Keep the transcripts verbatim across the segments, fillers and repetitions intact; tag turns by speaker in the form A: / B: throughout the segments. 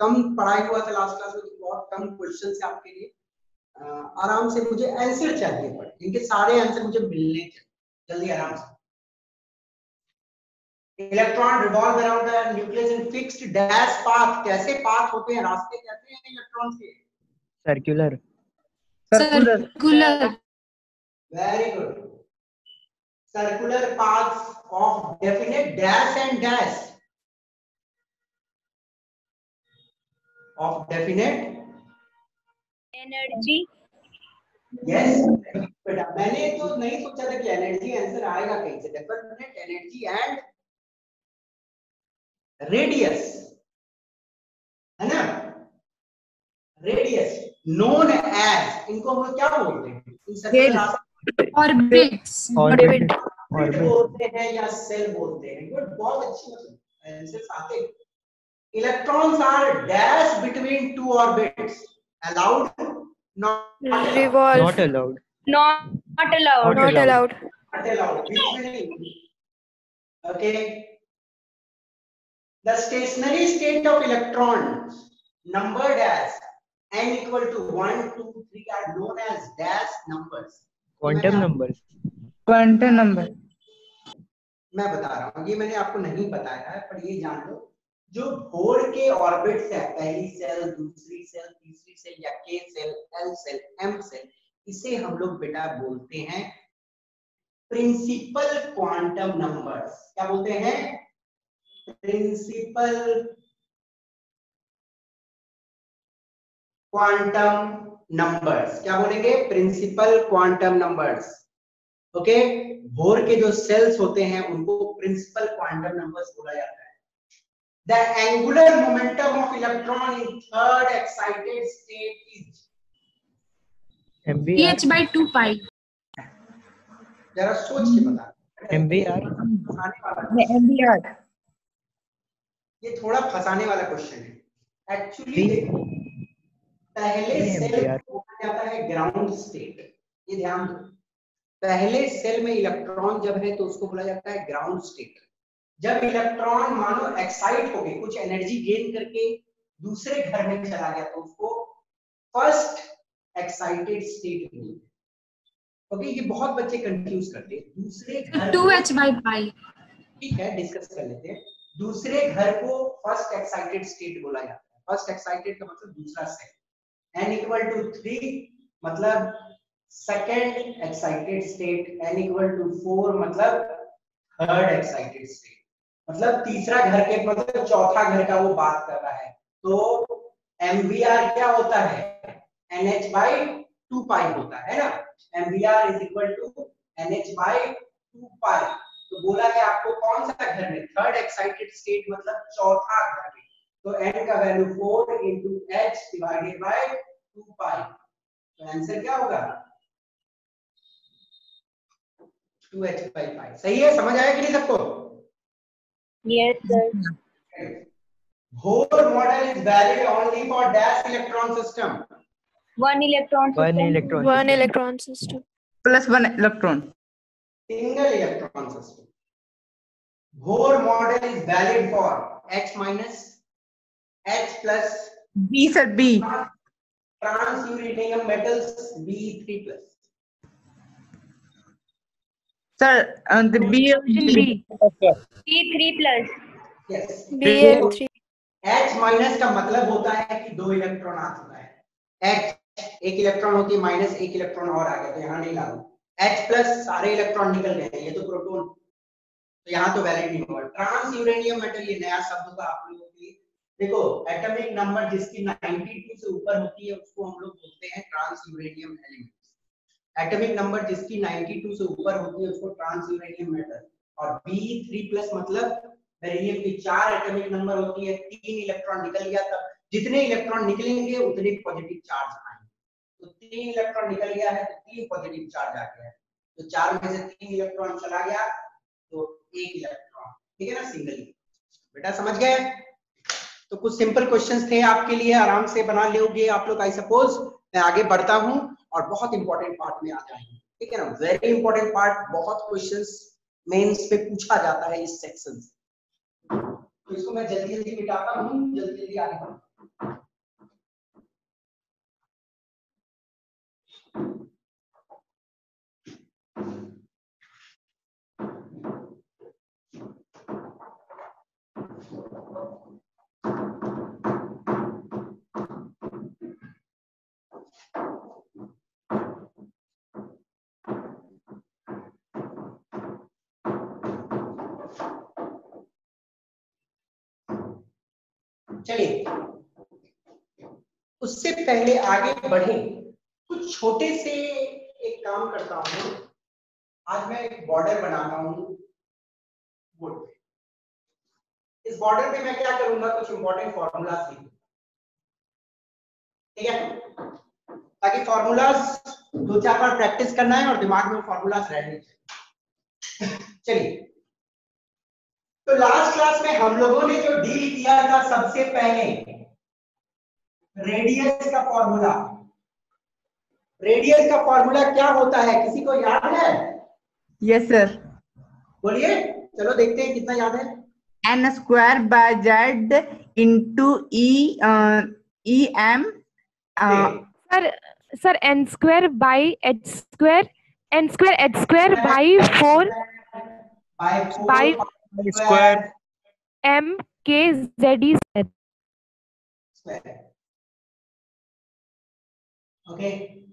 A: कम पढ़ाई हुआ था लास्ट क्लास में, तो बहुत कम क्वेश्चन है आपके लिए। आ, आराम से मुझे आंसर चाहिए, बट इनके सारे आंसर मुझे मिलने चाहिए जल्दी आराम से। Electron revolve around the nucleus in fixed dash path. कैसे पाथ होते हैं, रास्ते कैसे हैं इलेक्ट्रॉन के?
B: Circular.
C: Circular.
A: Very good. Circular paths of definite dash and dash of definite
C: energy.
A: Yes बेटा, मैंने तो नहीं सोचा था कि एनर्जी आंसर आएगा कहीं से। डेफिनेट एनर्जी एंड रेडियस, है ना? रेडियस नोन एज, इनको हम लोग क्या बोलते हैं? In circular
C: orbits.
B: Orbit.
A: Orbit बोलते हैं या सेल बोलते हैं। गुड, बहुत अच्छी मतलब आंसर्स आते हैं। Electrons are dash between two orbits, allowed not
D: revolve,
B: Not allowed.
C: Not allowed.
D: not allowed,
A: not allowed, which meaning, okay, the stationary state of electrons numbered as n equal to one, two, three are known as dash numbers.
B: Quantum numbers.
E: Quantum number.
A: मैं बता रहा हूँ, ये मैंने आपको नहीं बताया है, पर ये जान लो, जो बोर के ऑर्बिट्स है, पहली सेल, दूसरी सेल, तीसरी सेल या K shell, L shell, M shell, इसे हम लोग बेटा बोलते हैं प्रिंसिपल क्वांटम नंबर्स। क्या बोलते हैं? Principal quantum numbers. क्या बोलेंगे? Principal quantum numbers. Okay, Bohr के जो सेल्स होते हैं उनको प्रिंसिपल क्वांटम नंबर्स बोला जाता है। The angular momentum of electron in third excited state is
B: M V R.
C: h by two pi.
A: जरा सोच के बता।
B: M V R.
A: फंसाने वाला,
E: एम बी आर।
A: ये थोड़ा फंसाने वाला क्वेश्चन है एक्चुअली। देखो, पहले सेल को बोला जाता है ग्राउंड स्टेट, ये ध्यान दो। पहले सेल में इलेक्ट्रॉन जब है तो उसको बोला जाता है ग्राउंड स्टेट। जब इलेक्ट्रॉन मानो एक्साइट हो गए, कुछ एनर्जी गेन करके दूसरे घर में चला गया, तो उसको फर्स्ट एक्साइटेड स्टेट बोलते हैं। ओके, ये बहुत बच्चे कंफ्यूज करते हैं। दूसरे घर
C: टू एच by पाई।
A: ठीक है, डिस्कस कर लेते हैं। दूसरे घर को फर्स्ट एक्साइटेड स्टेट बोला जाता है। फर्स्ट एक्साइटेड का मतलब दूसरा shell. n equal to three मतलब second excited state. n equal to four मतलब थर्ड एक्साइटेड स्टेट। मतलब तीसरा घर के मतलब चौथा घर का वो बात कर रहा है। तो M V R क्या होता है? N H by two pi होता है ना। M V R is equal to N H by two pi. तो बोला है आपको कौन सा घर में? थर्ड एक्साइटेड स्टेट मतलब चौथा घर में। तो n का value four into h divided by two pi. तो आंसर क्या होगा? Two h by pi. सही है? समझ आया कि नहीं सबको?
C: Yes sir.
A: Bohr model is valid only for dash electron system.
C: One electron
B: One electron.
D: one electron system,
E: plus one electron.
A: Single electron system. Bohr model is valid for H minus, H plus,
E: B sir B.
A: transuranium metals B three plus.
E: Sir B
C: B three plus.
A: Yes.
D: B L three,
A: H minus का मतलब होता है कि दो electron आ चुका है। H एक electron होती है माइनस, एक इलेक्ट्रॉन और आ गया, तो यहाँ नहीं लागू। H प्लस सारे इलेक्ट्रॉन निकल गए, ये तो प्रोटॉन, तो यहाँ तो वैलिड नहीं होगा। ट्रांस यूरेनियम मेटल, ये नया शब्द का आप लोगों के लिए। देखो, एटॉमिक नंबर जिसकी बानवे से ऊपर होती है उसको हम लोग बोलते हैं transuranium elements. Atomic number जिसकी बानवे से ऊपर होती है उसको ट्रांस यूरेनियम मेटल। और बी थ्री प्लस मतलब बेरिलियम की चार एटॉमिक नंबर होती है, तीन इलेक्ट्रॉन निकल गया, तब जितने इलेक्ट्रॉन निकलेंगे उतने पॉजिटिव चार्ज आएंगे। तो तीन इलेक्ट्रॉन निकल गया है तो तीन पॉजिटिव चार्ज आ गया है, तो चार में से तीन इलेक्ट्रॉन चला गया तो एक इलेक्ट्रॉन, ठीक है ना, सिंगल। बेटा समझ गए? तो कुछ सिंपल क्वेश्चंस थे आपके लिए, आराम से बना लोगे आप लोग आई सपोज। मैं आगे बढ़ता हूं और बहुत इंपॉर्टेंट पार्ट में आ जाएंगे, ठीक है ना, वेरी इंपॉर्टेंट पार्ट। बहुत क्वेश्चंस मेंस पे पूछा जाता है इस सेक्शन से, तो इसको मैं जल्दी जल्दी मिटाता हूँ, जल्दी जल्दी आगे बढ़ता हूँ। चलिए उससे पहले आगे बढ़े कुछ छोटे से एक काम करता हूं। आज मैं एक बॉर्डर बनाता हूं बोर्ड पे। इस बॉर्डर पे मैं क्या करूंगा, कुछ इंपॉर्टेंट फॉर्मूलाज लिखूंगा, ठीक है, ताकि फॉर्मूलाज दो चार बार प्रैक्टिस करना है और दिमाग में फॉर्मूलाज रहने चाहिए। चलिए, तो लास्ट क्लास में हम लोगों ने जो डील किया था, सबसे पहले रेडियस का फॉर्मूला। रेडियस का फॉर्मूला क्या होता है, किसी को याद है?
E: Yes sir.
A: बोलिए, चलो देखते हैं कितना याद है।
E: N square by z into e e m.
F: Sir sir n square by h square, n square h square by four by
B: square
F: m k z e
A: square. Okay,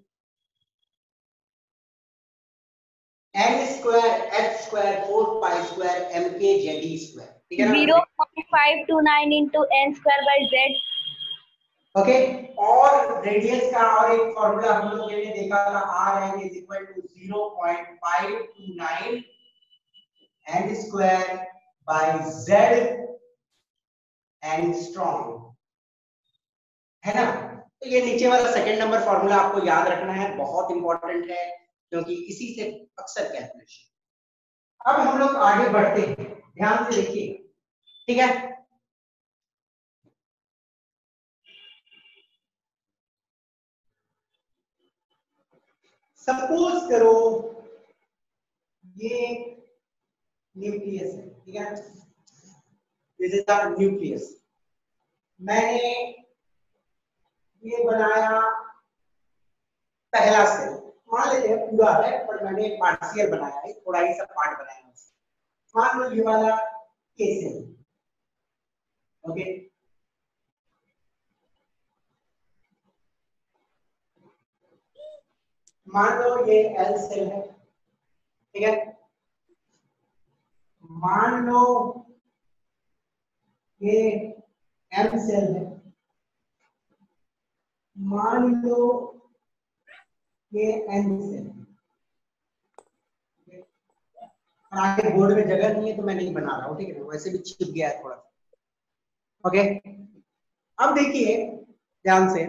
A: n square h square four pi square m k z e square, ठीक है ना?
C: zero point five two nine into n square by z.
A: Okay, और radius का और एक formula हम लोगों ने देखा था, r n is equal to zero point five two nine n square by z angstrom, है ना? तो ये नीचे वाला सेकंड नंबर फॉर्मूला आपको याद रखना है, बहुत इंपॉर्टेंट है क्योंकि इसी से अक्सर कैलकुलेशन। अब हम लोग आगे बढ़ते हैं, ध्यान से देखिए, ठीक है? सपोज करो ये न्यूक्लियस है, ठीक है? This is the nucleus. मैंने ये बनाया पहला सेल, मान लेते हैं पूरा है पर मैंने पार्शियल बनाया है, थोड़ा ही सा पार्ट बनाया है। मान लो ये वाला के सेल, ओके, मान लो ये एल सेल है, ठीक है? मान लो ये एम सेल है, मान लो ये एन सेल है। आगे बोर्ड में जगह नहीं है तो मैं नहीं बना रहा हूँ, ठीक है? वैसे भी छिप गया है थोड़ा सा। ओके, अब देखिए ध्यान से,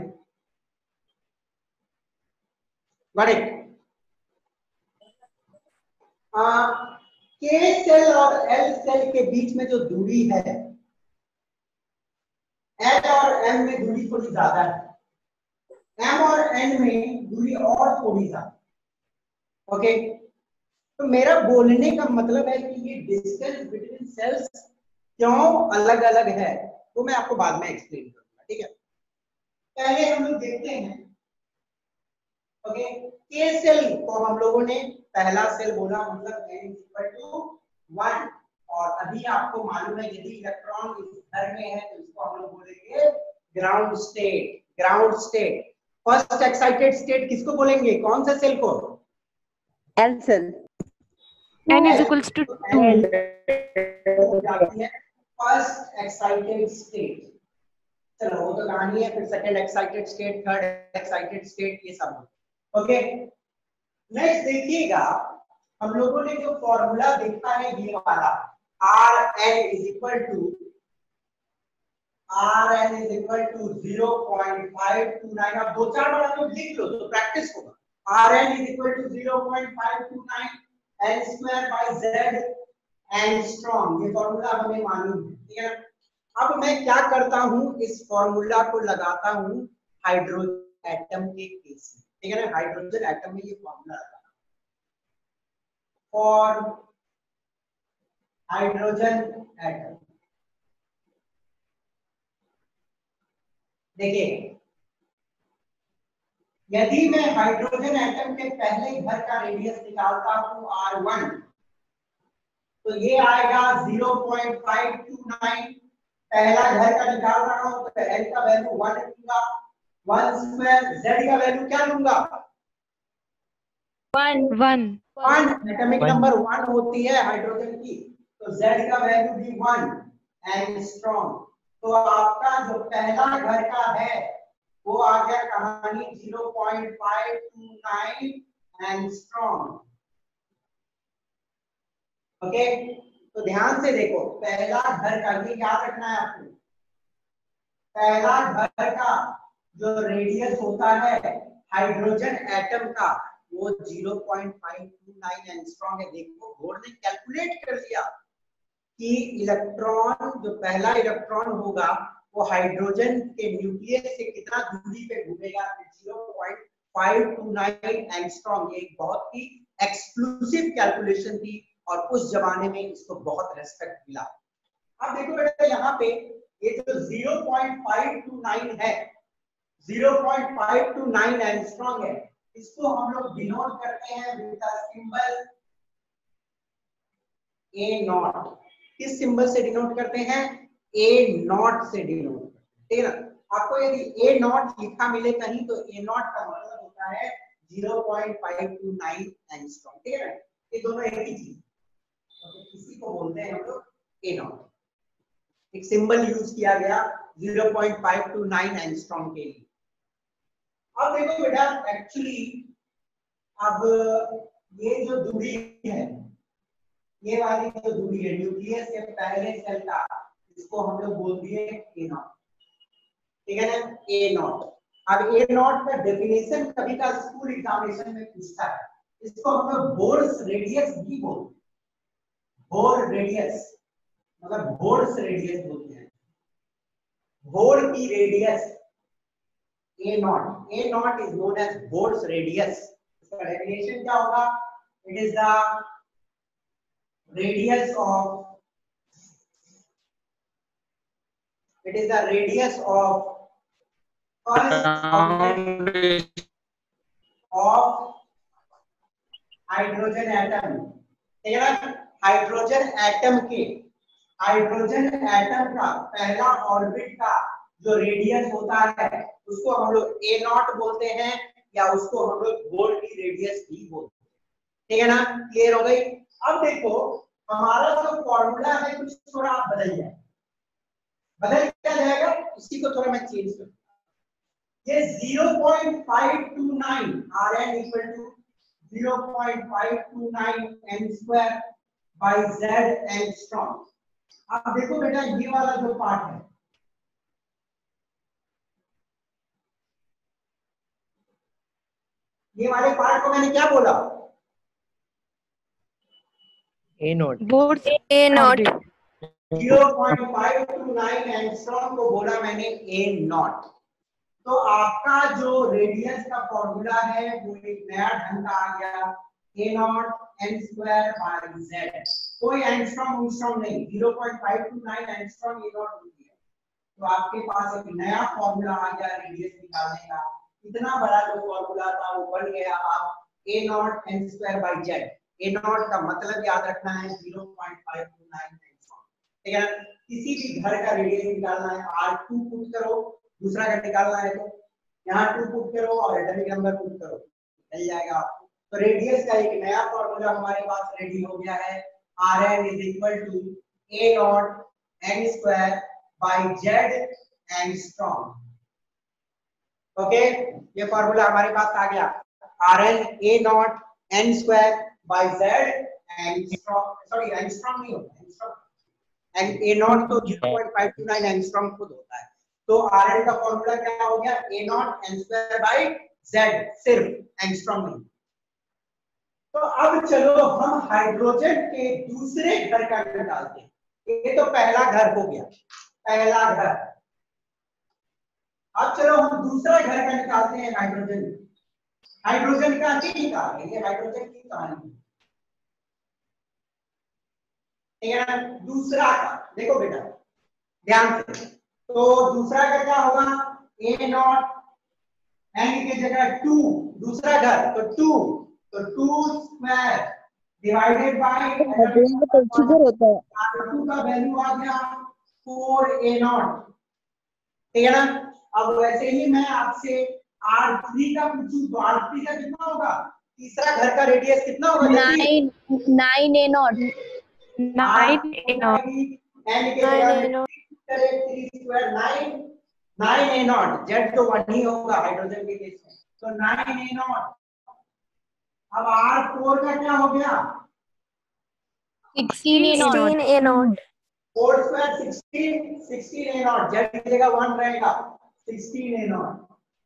A: बड़े के सेल और एल सेल के बीच में जो दूरी है, एल और एम में दूरी थोड़ी ज्यादा है, एम और एन में दूरी और थोड़ी ज्यादा। ओके, तो मेरा बोलने का मतलब है कि ये डिस्टेंस बिटवीन सेल्स क्यों अलग अलग है वो मैं आपको बाद में एक्सप्लेन करूंगा, ठीक है? पहले हम लोग देखते हैं, ओके, के सेल को हम लोगों ने पहला सेल बोला, मतलब n इक्वल टू वन, और अभी आपको मालूम है यदि इलेक्ट्रॉन इस घर में है तो इसको हम लोग बोलेंगे ground state. Ground state, first excited state किसको बोलेंगे, कौन से सेल को?
E: L shell.
F: n is equals to two.
A: First excited state, चलो वो तो कहानी है, फिर second excited state, third excited state, ये सब। ओके, नेक्स्ट देखिएगा, हम लोगों ने जो फॉर्मूला देखा है ये वाला, r n is equal to r n is equal to zero point five two nine. आप दो चार बार तो लिख लो तो प्रैक्टिस होगा। R n is equal to zero point five two nine n square by z angstrom, ये formula हमें मालूम है, ठीक है? अब मैं क्या करता हूं, इस फॉर्मूला को लगाता हूं हाइड्रोजन एटम के केस में, ठीक है ना? हाइड्रोजन एटम में ये फॉर्मूला लगाता फॉर हाइड्रोजन एटम। देखिए यदि मैं हाइड्रोजन एटम के पहले घर का रेडियस निकालता हूं आर वन, तो ये आएगा zero point five two nine. पहला घर का निकाल रहा हूं तो एल का वैल्यू वन लूंगा, वन स्क्वायर, जेड का वैल्यू क्या लूंगा,
C: one
F: one
A: one. Atomic number one होती है हाइड्रोजन की, तो जेड का वैल्यू भी वन एंगस्ट्रॉम। तो आपका जो पहला घर का है वो आ गया कहानी zero point five two nine angstrom. Okay, तो ध्यान से देखो, पहला घर का, ये याद रखना है आपको, पहला घर का जो रेडियस होता है हाइड्रोजन एटम का वो zero point five two nine angstrom है। देखो बोर्ड ने कैलकुलेट कर लिया कि इलेक्ट्रॉन, जो पहला इलेक्ट्रॉन होगा वो हाइड्रोजन के न्यूक्लियस से कितना दूरी पे घूमेगा, zero point five two nine angstrom. ये एक बहुत ही एक्सक्लूसिव कैलकुलेशन थी और उस जमाने में इसको बहुत रेस्पेक्ट मिला। अब देखो बेटा यहाँ पे ये जो zero point five two nine है, zero point five two nine angstrom है, इसको हम लोग डिनोट करते हैं with the symbol A naught. किस सिंबल से डिनोट करते हैं, ए नॉट से डिनोट, ठीक है ना। आपको यदि ए नॉट लिखा मिले कहीं तो ए नॉट का मतलब होता है zero point five two nine angstrom, ठीक है ना। ये दोनों एक ही चीज, तो किसी को बोलते हैं हम लोग ए नॉट। एक सिंबल यूज किया गया zero point five two nine angstrom के लिए। अब देखो बेटा एक्चुअली अब ये जो दूरी है, ये वाली जो दूरी है न्यूक्लियस के पहले सेल का, इसको हम लोग बोल दिए ए नॉट, ठीक है ना, ए नॉट। अब ए नॉट का डेफिनेशन कभी का स्कूल एग्जामिनेशन में पूछता है, इसको हम लोग बोर्स रेडियस भी बोलते हैं। बोर रेडियस मतलब बोर्स रेडियस बोलते हैं, बोर की radius A naught, A naught is known as Bohr's radius. इसका डेफिनेशन क्या होगा, it is the radius of it is the radius of first object of hydrogen atom, ठीक है ना। हाइड्रोजन एटम के हाइड्रोजन एटम का पहला ऑर्बिट का जो रेडियस होता है उसको हम लोग ए नॉट बोलते हैं, या उसको हम लोग बोर की रेडियस भी बोलते हैं, ठीक है ना। क्लियर हो गई। अब देखो हमारा जो फॉर्मूला है कुछ थोड़ा बदल जाए, बदल क्या जाएगा, इसी को थोड़ा मैं चेंज करूँ। ये zero point five two nine r n equal to zero point five two nine n square by z angstrom. अब देखो बेटा ये वाला जो पार्ट है, ये वाले पार्ट को मैंने क्या बोला,
B: A naught,
F: board
D: A naught.
A: Zero point five two nine angstrom को बोला मैंने ए नॉट। तो आपका जो रेडियस का फॉर्मूला है वो एक नया ढंग का आ गया, A naught N square by z. कोई एंगस्ट्रॉम एंगस्ट्रॉम नहीं, zero point five two nine angstrom A naught होती है। तो आपके पास एक नया फॉर्मूला आ गया रेडियस निकालने का। इतना बड़ा जो फॉर्मूला था वो बन गया आप A naught N square by z. A naught का मतलब याद रखना है zero point five two nine angstrom, ठीक है ना। किसी भी घर का रेडियस निकालना है, आर टू पुट करो, दूसरा का निकालना है तो यहाँ टू पुट करो और एटॉमिक नंबर पुट करो, मिल जाएगा आपको। तो रेडियस का एक नया फॉर्मूला हमारे पास रेडी हो गया है, r n is equal to A naught N square by z angstrom. Okay, ये फॉर्मूला हमारे पास आ गया, r n A naught N square by z angstrom, sorry angstrom नहीं होता, एंगस्ट्रॉम एंड ए नॉट तो zero point five two nine angstrom खुद होता है। तो आर एन का फॉर्मूला क्या हो गया, A naught N square by z, सिर्फ एंगस्ट्रॉम नहीं। तो अब चलो हम हाइड्रोजन के दूसरे घर का निकालते हैं। ये तो पहला घर हो गया, पहला घर। अब चलो हम दूसरा घर का निकालते हैं हाइड्रोजन। हाइड्रोजन का ही निकाल रहे हैं, हाइड्रोजन की कहानी, ठीक है ना। दूसरा का देखो बेटा ध्यान से, तो दूसरा का क्या होगा, ए नॉट एन की जगह टू, दूसरा घर तो टू, तो टू स्क्वायर डिवाइडेड बाय
E: होता है
A: आर टू का वैल्यू आ गया फोर ए नॉट, ठीक है ना। अब वैसे ही मैं आपसे आर थ्री का पूछूं तो आर थ्री का कितना होगा, तीसरा घर का रेडियस कितना होगा,
C: nine nine A naught
F: nine A naught
A: n के जगह three square nine, nine A naught, z तो वन ही होगा हाइड्रोजन के केस में, तो नाइन ए नॉट। अब आर फोर का क्या हो गया,
C: sixteen A naught
D: sixteen A naught.
A: Four square sixteen, sixteen A naught, z की जगह वन रहेगा, सिक्सटीन ए नॉट।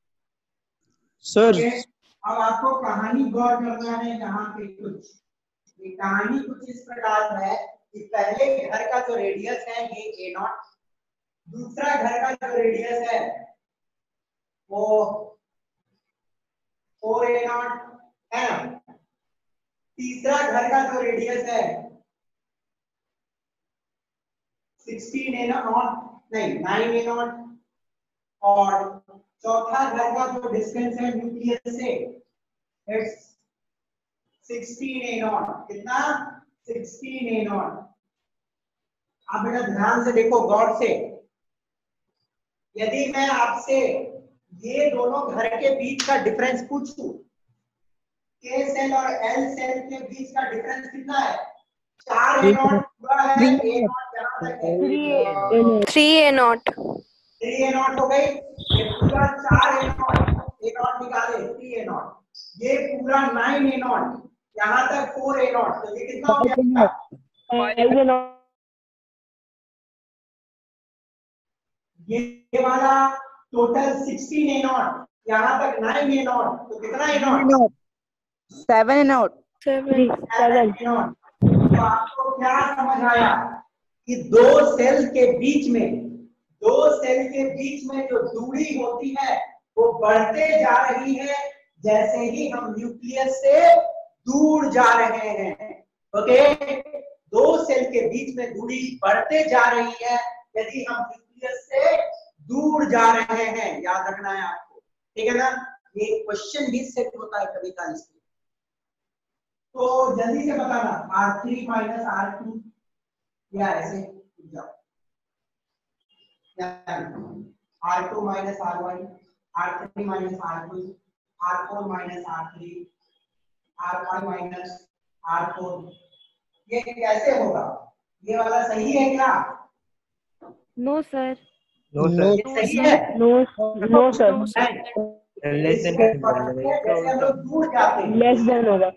G: सर
A: अब आपको कहानी गौर करना है यहाँ पे कुछ, ये कहानी कुछ इस प्रकार है कि पहले घर का जो रेडियस है ये ए नॉट, दूसरा घर का जो रेडियस है वो फोर ए नॉट है ना, तीसरा घर का जो रेडियस है सिक्सटीन ए नॉट नहीं नाइन ए नॉट, और चौथा घर का जो डिस्टेंस है न्यूक्लियस से इट्स सिक्सटीन ए नॉट, कितना सिक्सटीन ए नॉट। आप बेटा ध्यान से देखो गौर से, यदि मैं आपसे ये दोनों घर के बीच का डिफरेंस पूछूं, के सेल और एल सेल के बीच का डिफरेंस कितना है, चार ए नॉट पूरा है, ए नॉट यहां तक है,
D: Three A naught.
A: Three A naught हो गई, ये पूरा चार ए नॉट, ए नॉट निकाले थ्री ए नॉट, ये पूरा नाइन ए नॉट, यहाँ तक फोर ए नॉट, तो ये कितना हो गया, ये ये वाला टोटल सिक्सटीन ए नॉट, यहाँ तक नाइन ए नॉट, तो कितना A naught,
E: seven A naught.
D: Seven.
A: Seven A naught. तो आपको क्या समझ आया कि दो सेल के बीच में, दो सेल के बीच में जो दूरी होती है वो बढ़ते जा रही है जैसे ही हम न्यूक्लियस से दूर जा रहे हैं, ओके। दो सेल के बीच में दूरी बढ़ते जा रही है यदि हम न्यूक्लियस से दूर जा रहे हैं, याद रखना है आपको, ठीक है ना। ये क्वेश्चन भी सेट होता है कभी कभी, तो जल्दी से बताना r three minus r two, या ऐसे जाओ, r two minus r one, r three minus r two, r four minus r three, r five minus r four, ये कैसे होगा, ये वाला सही है क्या,
F: no sir,
B: no
G: no
B: sir,
A: ये सही है,
F: no no sir,
B: less than
A: जैसे हम लोग दूर जाते हैं,
F: लेस देन होगा,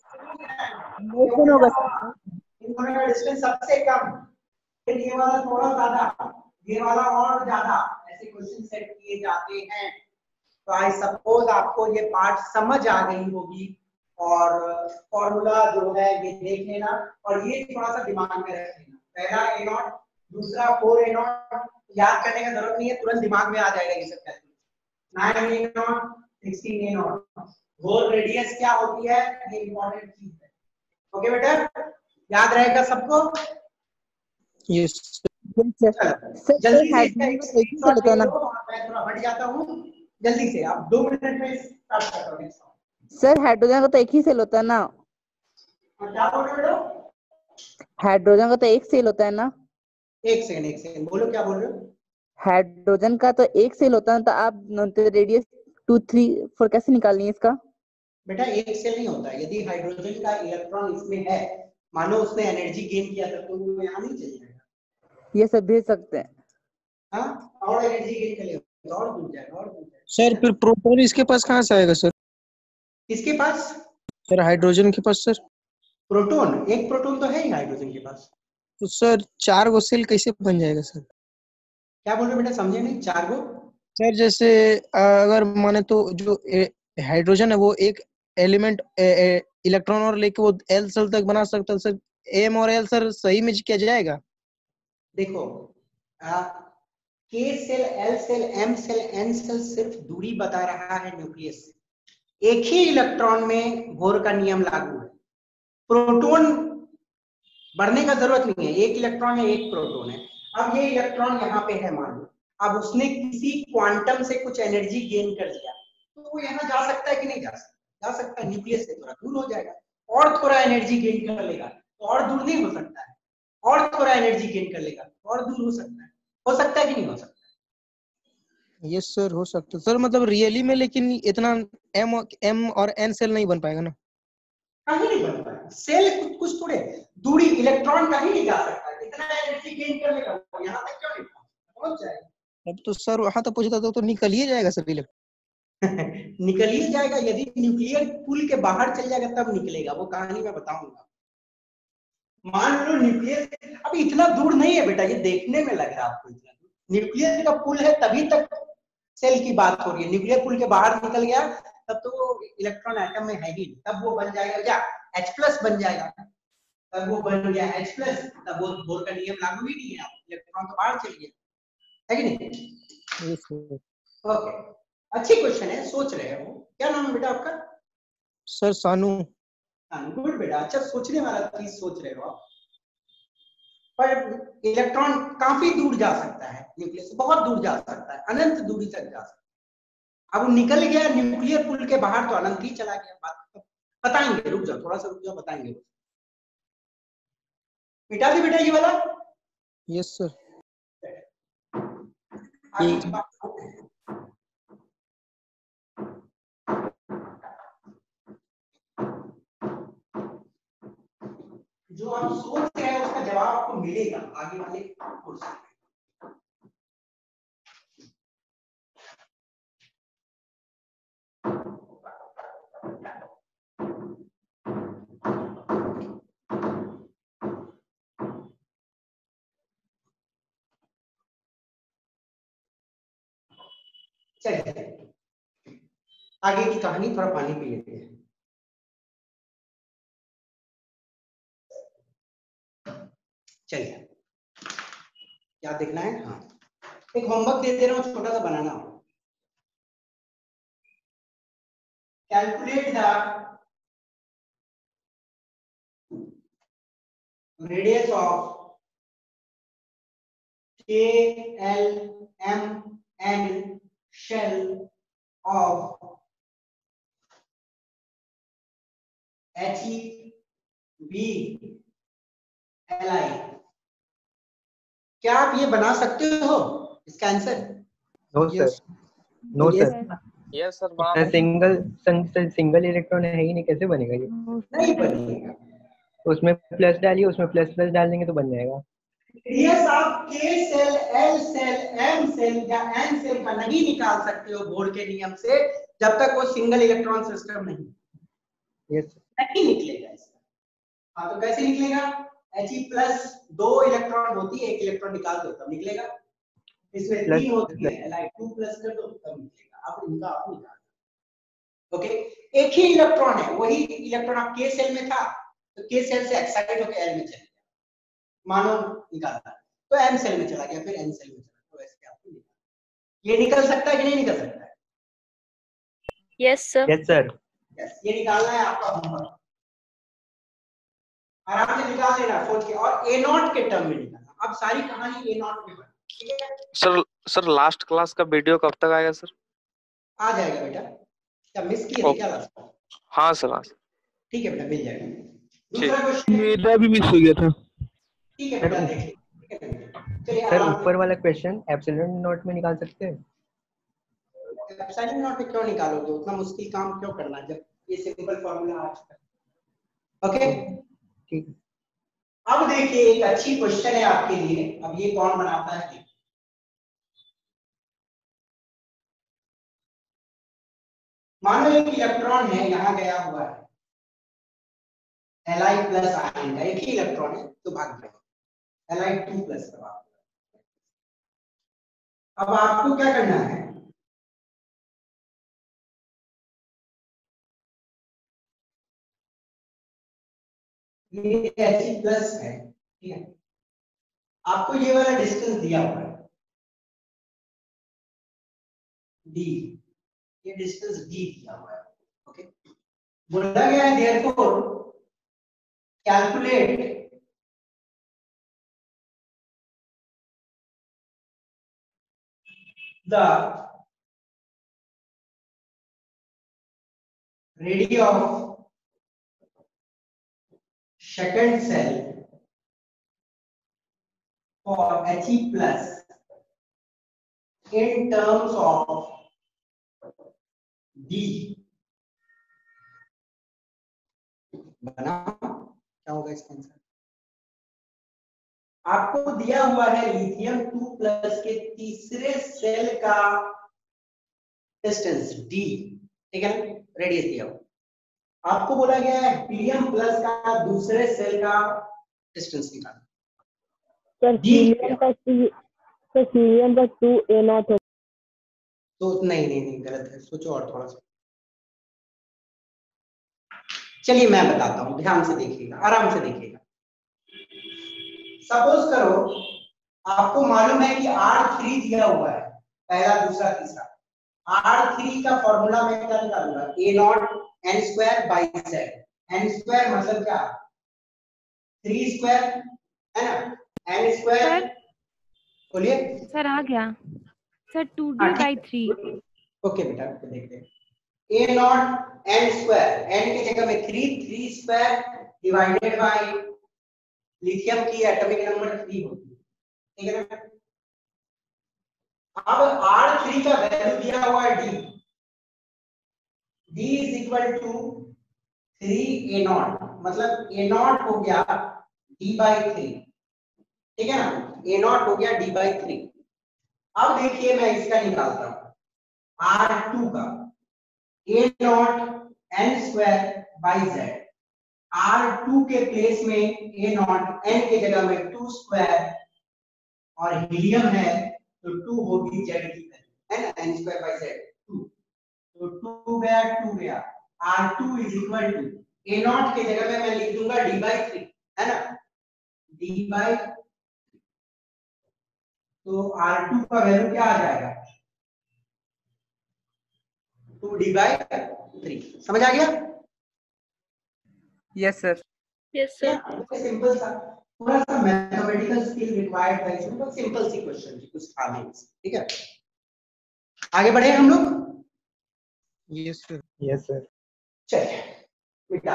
E: लेस देन होगा,
A: इन दोनों का डिस्टेंस सबसे कम, फिर ये वाला थोड़ा ज्यादा, ये वाला और ज्यादा, ऐसे क्वेश्चन सेट किए जाते हैं। तो आई सपोज आपको ये पार्ट समझ आ गई होगी, और फॉर्मूला जो है ये देख लेना, और ये थोड़ा सा दिमाग में रख लेना, पहला ए नॉट, दूसरा फोर ए नॉट, याद करने का जरूरत नहीं है, तुरंत दिमाग में आ जाएगा ये सब calculation, nine A naught, sixteen A naught, whole radius क्या होती है, ये इंपॉर्टेंट चीज है, ओके बेटा, याद रहेगा सबको।
G: यस
A: जल्दी से मैं थोड़ा हट जाता हूँ, जल्दी से आप दो मिनट में स्टार्ट करता हूँ।
E: सर हाइड्रोजन का तो एक ही सेल होता है ना,
A: क्या बोल रहे हो,
E: हाइड्रोजन का तो एक सेल होता है ना,
A: एक सेकंड एक सेकंड बोलो, क्या बोल रहे हो,
E: हाइड्रोजन का तो एक सेल होता है, तो आप रेडियस टू थ्री फोर कैसे निकालनी है इसका,
A: बेटा एक सेल नहीं होता, यदि हाइड्रोजन का इलेक्ट्रॉन इसमें है, मानो उसने एनर्जी गेन किया था, तो वो यहाँ नहीं चल जाएगा,
E: ये सब भेज सकते हैं,
A: हाँ, और एनर्जी गेन करेगा और दूर जाएगा और दूर जाएगा।
G: सर फिर प्रोटॉन इसके पास कहाँ से आएगा सर,
A: किसके पास,
G: सर हाइड्रोजन के पास सर,
A: प्रोटॉन, एक प्रोटॉन तो है ही हाइड्रोजन के पास,
G: तो सर चार गो सेल कैसे बन जाएगा सर,
A: क्या बोल रहे हो बेटा, समझे नहीं, चार गो,
G: सर जैसे अगर माने तो जो हाइड्रोजन है वो एक एलिमेंट इलेक्ट्रॉन और लेके वो एल सेल तक बना सकता है सर, एम और एल सर सही में किया जाएगा,
A: देखो K shell, L shell, M shell, N shell सिर्फ दूरी बता रहा है न्यूक्लियस से, एक ही इलेक्ट्रॉन में बोर का नियम लागू है, प्रोटॉन बढ़ने का जरूरत नहीं है, एक इलेक्ट्रॉन है एक प्रोटॉन है। अब ये इलेक्ट्रॉन यहाँ पे है मान लो, अब उसने किसी क्वांटम से कुछ एनर्जी गेन कर लिया, तो वो यहाँ जा सकता है कि नहीं जा सकता? जा सकता है, न्यूक्लियस से थोड़ा दूर हो जाएगा, और थोड़ा एनर्जी गेन कर लेगा तो और दूर नहीं हो सकता है, और थोड़ा एनर्जी गेन कर लेगा तो और दूर हो सकता है। हो सकता है कि नहीं हो सकता?
G: यस सर, हो सकता है सर, मतलब रियली में, लेकिन इतना एम एम और एन सेल नहीं बन पाएगा ना?
A: कहीं नहीं बन पाएगा, सेल कुछ कुछ थोड़े दूरी, इलेक्ट्रॉन कहीं नहीं जा सकता, इतना एनर्जी गेन कर लेगा, यहाँ तक क्यों नहीं पहुंच जाएगा?
G: अब तो सर वहां तक पहुंचता तो, तो निकल ही जाएगा सर इलेक्ट्रॉन।
A: निकल ही जाएगा, यदि न्यूक्लियर पुल के बाहर चल जाएगा तब निकलेगा, वो कहानी मैं बताऊंगा। मान लो न्यूक्लियर अभी इतना दूर नहीं है बेटा, ये देखने में लग रहा है आपको इतना दूर, न्यूक्लियर का पुल है तभी तक सेल की बात हो रही है, न्यूक्लियर पुल के बाहर निकल गया तब तो वो इलेक्ट्रॉन एटम में है ही नहीं, तब वो बन जाएगा क्या? H प्लस बन जाएगा, तब वो बन गया H प्लस, तब वो बोर का नियम लागू ही नहीं है, इलेक्ट्रॉन तो बाहर चल गया, है कि नहीं?
G: Yes sir.
A: ओके, अच्छी क्वेश्चन है, सोच रहे हो। क्या नाम है बेटा आपका?
G: सर सानू।
A: हाँ गुड बेटा, अच्छा सोचने वाला चीज सोच रहे हो आप। पर इलेक्ट्रॉन काफी दूर जा सकता है न्यूक्लियस से, बहुत दूर जा सकता है, अनंत दूरी तक जा सकता है। अब वो निकल गया न्यूक्लियर पुल के बाहर तो अनंत ही चला गया, बात बताएंगे, रुक जाओ थोड़ा सा रुक जाओ, बताएंगे। मिटा दी बेटा ये वाला?
G: Yes sir.
A: जो आप सोच रहे हैं उसका जवाब आपको मिलेगा आगे वाले कोर्स में। चलिए आगे की कहानी, थोड़ा पानी पी लेते हैं। चलिए क्या देखना है? हाँ, एक होमवर्क दे दे रहा हूँ, छोटा सा बनाना हो। Calculate the radius of K L M N shell of H E B L I। क्या आप ये बना सकते हो इसका answer?
B: No sir, no sir.
H: Yes sir,
B: single single electron है ही नहीं, कैसे बनेगा ये?
A: नहीं बनेगा,
B: उसमें प्लस डालिए, उसमें प्लस प्लस डाल देंगे तो बन जाएगा।
A: रेडियस आप K shell, L shell, M shell या N सेल का नहीं निकाल सकते हो बोर्ड के नियम से, जब तक वो सिंगल इलेक्ट्रॉन सिस्टम नहीं।
B: यस
A: नहीं निकलेगा इसका। हाँ तो कैसे निकलेगा? He प्लस दो इलेक्ट्रॉन होती है, एक इलेक्ट्रॉन निकाल दो तब निकलेगा। इसमें तीन होती है, Li टू प्लस कर दो तब निकलेगा। अब इनका आप निकाल दो। ओके, एक ही इलेक्ट्रॉन है, वही इलेक्ट्रॉन आप K सेल में था तो K सेल से एक्साइटेड होकर L में चला गया, मानो निकाला, तो M सेल में चला गया, फिर N सेल में चला, तो ऐसे आपको निकाल। ये निकल सकता है कि नहीं निकल सकता है?
D: Yes sir.
B: Yes sir.
A: Yes, ये निकालना है आपका होमवर्क, आराम से निकाल लेना सोच के, और ए नॉट के टर्म में निकालना। अब सारी कहानी ए नॉट में बनी, ठीक है
H: सर? सर लास्ट क्लास का वीडियो कब तक आएगा सर?
A: आ जाएगा बेटा, क्या मिस किया क्या लास्ट?
H: हाँ सर, हाँ
A: ठीक है बेटा, मिल जाएगा। दूसरा क्वेश्चन
G: मेरा भी मिस हो गया था।
A: ठीक है बेटा, देख लीजिए। चलिए
B: सर
A: आराम
B: ऊपर वाला क्वेश्चन एप्सिलॉन नॉट में निकाल सकते हैं?
A: से एप्सिलॉन नॉट में क्यों निकालोगे, उतना मुश्किल काम क्यों करना जब ये सिंपल फार्मूला आ चुका है। ओके
B: ठीक।
A: अब देखिए एक अच्छी क्वेश्चन है आपके लिए। अब ये कौन बनाता है? मान लो एक इलेक्ट्रॉन है, यहाँ गया हुआ है Li प्लस आयन का, एक ही इलेक्ट्रॉन है तो भाग गया Li टू प्लस का। अब आपको क्या करना है? ये He प्लस है, ठीक है, आपको ये वाला डिस्टेंस दिया हुआ है d, ये डिस्टेंस d दिया हुआ है। ओके, बोला गया है therefore calculate the radii of second cell for He plus in terms of D बना क्या होगा इसका आंसर? आपको दिया हुआ है लिथियम टू प्लस के तीसरे सेल का डिस्टेंस डी, ठीक है, रेडियस दिया हुआ। आपको बोला गया है हीलियम प्लस का दूसरे सेल का डिस्टेंस निकालना।
C: सर हीलियम का सर हीलियम का टू ए नॉट हो।
A: तो नहीं नहीं नहीं गलत है, सोचो और थोड़ा सा। चलिए मैं बताता हूं, ध्यान से देखिएगा, आराम से देखिएगा। सपोज करो आपको मालूम है कि आर थ्री दिया हुआ है, पहला दूसरा तीसरा। आर थ्री का फॉर्मूला मैं क्या निकालूंगा? A naught N square by z. N square मतलब क्या? थ्री स्क्वायर है ना, एन स्क्वायर। बोलिए
F: सर आ गया sir, two D by three.
A: Okay बेटा, देखते हैं। A naught N square, n की जगह में three, three square divided by lithium की एटॉमिक नंबर थ्री होती है, ठीक है ना। अब आर थ्री का वैल्यू दिया हुआ है D, D is equal to three A naught, मतलब ए नॉट हो गया डी बाई थ्री, ठीक है ना, ए नॉट हो गया डी बाई थ्री। अब देखिए मैं इसका निकालता हूं आर टू का, A naught N square by Z. R two के प्लेस में ए नॉट, एन के जगह में टू स्क्वायर, और हीलियम है तो टू होगी जेड की वैल्यू, है ना, N square by Z two, तो टू गया टू गया। R two is equal to A naught के जगह में मैं लिख दूंगा डी बाई थ्री, है ना, डी बाई, तो आर टू का वैल्यू क्या आ जाएगा? Two D by three. समझ आ गया?
E: Yes sir.
D: Yes sir.
A: Simple सा, थोड़ा सा मैथमेटिकल स्किल रिक्वायर्ड है इसमें, बहुत सिंपल सी क्वेश्चन थी, कुछ था नहीं, ठीक है। आगे बढ़े हम लोग।
G: Yes sir.
B: Yes sir.
A: चलिए मिटा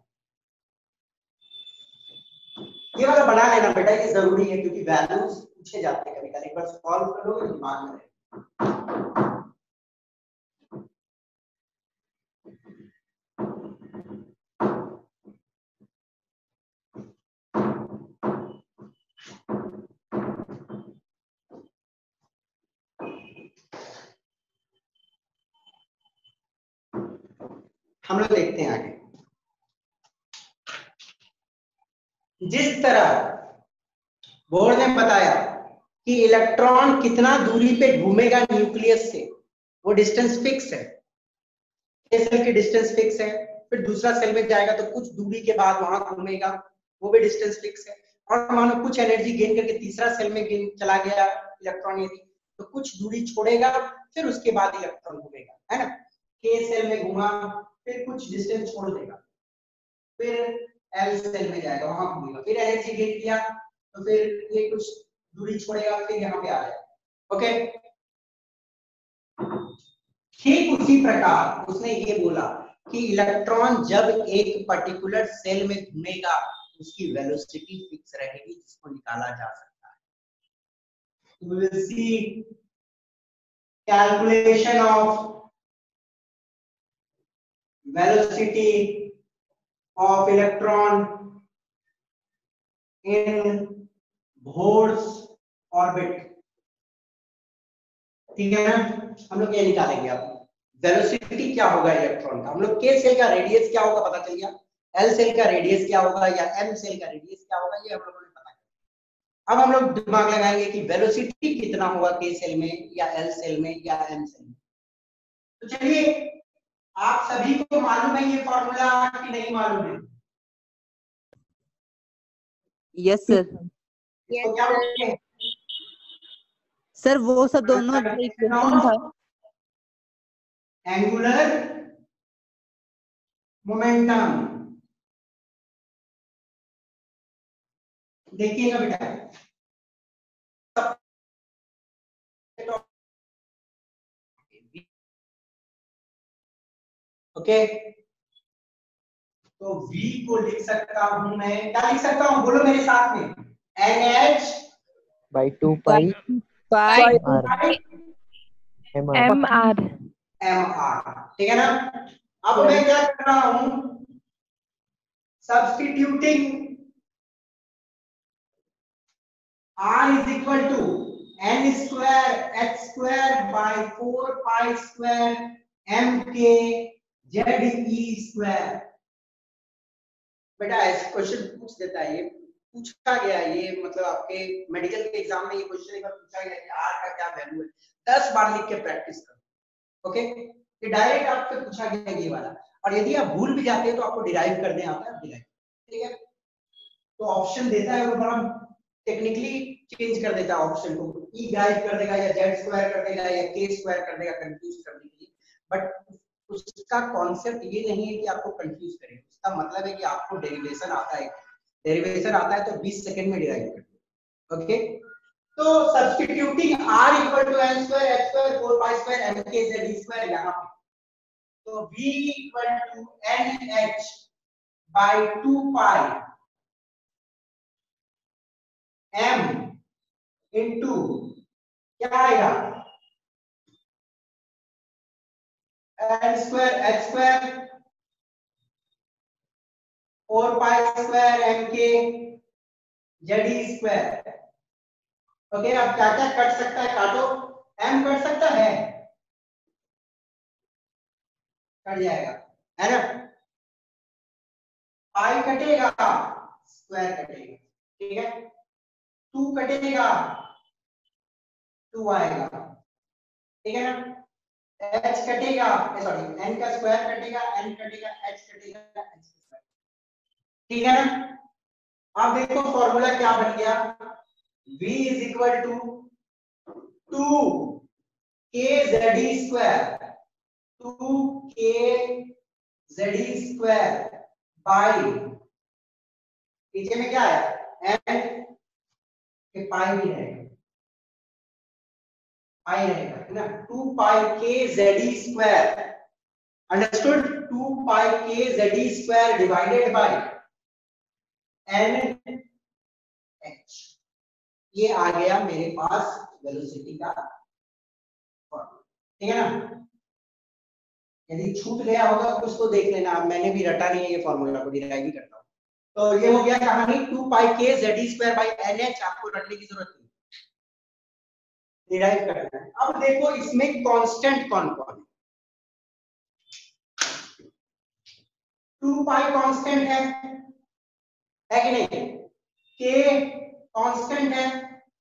A: ये वाला बना लेना बेटा, ये जरूरी है क्योंकि वैल्यूज पूछे जाते हैं कभी कभी, एक बार सॉल्व करोगे तो दिमाग में रहेगा। हम लोग देखते हैं आगे। जिस तरह बोर्ड ने बताया कि इलेक्ट्रॉन कितना दूरी पे घूमेगा न्यूक्लियस से, वो डिस्टेंस फिक्स है, सेल की डिस्टेंस फिक्स है, फिर दूसरा सेल में जाएगा तो कुछ दूरी के बाद वहां घूमेगा, वो भी डिस्टेंस फिक्स है। और मानो कुछ एनर्जी गेन करके तीसरा सेल में गेन चला गया इलेक्ट्रॉन, यदि तो कुछ दूरी छोड़ेगा, फिर उसके बाद इलेक्ट्रॉन घूमेगा, है ना। के सेल में घूमा, फिर कुछ डिस्टेंस छोड़ देगा, फिर एल सेल में जाएगा, वहां घूमेगा, फिर एनर्जी गेन किया तो फिर ये कुछ दूरी छोड़ेगा, फिर यहाँ पे आ जाएगा। ओके, ठीक उसी प्रकार उसने ये बोला कि इलेक्ट्रॉन जब एक पर्टिकुलर सेल में घूमेगा उसकी वेलोसिटी फिक्स रहेगी, जिसको निकाला जा सकता है। We will see calculation of velocity of electron in Bohr's orbit, ठीक है ना। हम लोग ये निकालेंगे अब वेलोसिटी क्या होगा इलेक्ट्रॉन का। हम लोग के सेल का रेडियस क्या होगा पता चल गया, एल सेल का रेडियस क्या होगा या एम सेल का रेडियस क्या होगा, ये हम लोगों ने पता किया। अब हम लोग दिमाग लगाएंगे कि वेलोसिटी कितना होगा के सेल में या एल सेल में या एम सेल में। तो चलिए, आप सभी को मालूम है ये फॉर्मूला कि नहीं मालूम है?
E: Yes sir.
A: तो क्या बोलते हैं
E: सर वो सब दोनों इक्वेशन था।
A: Angular momentum. देखिएगा बेटा, ओके, तो v को लिख सकता हूं मैं, क्या लिख सकता हूं, बोलो मेरे साथ में, nh
B: by two pi
E: pi
B: R M R
F: M R
A: M R, ठीक है ना। अब मैं क्या कर रहा हूं, substituting r is equal to n square h square by four pi square m k z e square। बेटा ऐसे क्वेश्चन पूछ देता है, ये पूछा गया है, ये मतलब आपके मेडिकल के एग्जाम में ये क्वेश्चन एक बार पूछा गया कि r का क्या वैल्यू है, दस बार लिख के प्रैक्टिस करो। ओके, ये डायरेक्ट आपसे पूछा गया ये वाला, और यदि आप भूल भी जाते हैं तो आपको डिराइव करने आता है, डिराइव, ठीक है। तो ऑप्शन देता है वो बड़ा टेक्निकली चेंज कर देता है ऑप्शन को, ई ड्राइव कर देगा या जेड स्क्वायर कर देगा या के स्क्वायर कर देगा कंफ्यूज करने के लिए, बट उसका कॉन्सेप्ट ये नहीं है कि आपको कंफ्यूज करे, उसका मतलब है कि आपको डेरिवेशन आता है, डेरिवेशन आता है तो बीस सेकंड में डिराइव कर दो। ओके, तो substituting r equal to n square h square four pi square m k z square यहां पे, तो v equal to nh by two pi m into क्या आएगा n square h square four pi square m k z square. Okay, अब क्या क्या cut सकता है, काटो, m कट सकता है, कट जाएगा, है ना, पाई कटेगा, स्क्वायर कटेगा, ठीक है, टू कटेगा, टू आएगा, ठीक है ना, h कटेगा, सॉरी n का स्क्वायर कटेगा, n कटेगा, h कटेगा, h स्क्वायर, ठीक है ना। अब देखो फॉर्मूला क्या बन गया, v is equal to two k z square, two k z square by, पीछे में क्या है n के पाई भी रहेगा, पाई रहेगा, है ना, two pi k z square, understood, two pi k z square divided by n h, ये आ गया मेरे पास वेलोसिटी का फॉर्मूला, ठीक है ना। यदि छूट गया होगा कुछ तो देख लेना, मैंने भी रटा नहीं है ये फॉर्मूला को, डिराइव ही करता हूं। तो ये हो गया कहानी, two pi K Z square by N H, आपको रटने की जरूरत नहीं, डिराइव करना है। अब देखो इसमें कांस्टेंट कौन कौन है, टू पाई कांस्टेंट है, है कि नहीं, के कांस्टेंट है,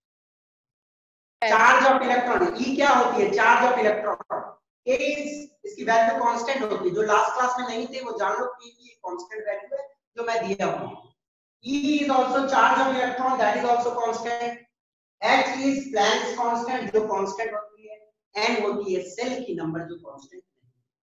A: चार्ज ऑफ इलेक्ट्रॉन, ई क्या होती है, charge of electron, K is इसकी वैल्यू कांस्टेंट होती है, जो लास्ट क्लास में नहीं थे वो जान लो कि ये कांस्टेंट वैल्यू है जो मैं दिया हूं। E is also charge of electron, that is also constant. H is Planck's constant जो constant होती है, N होती है सेल की नंबर जो constant है।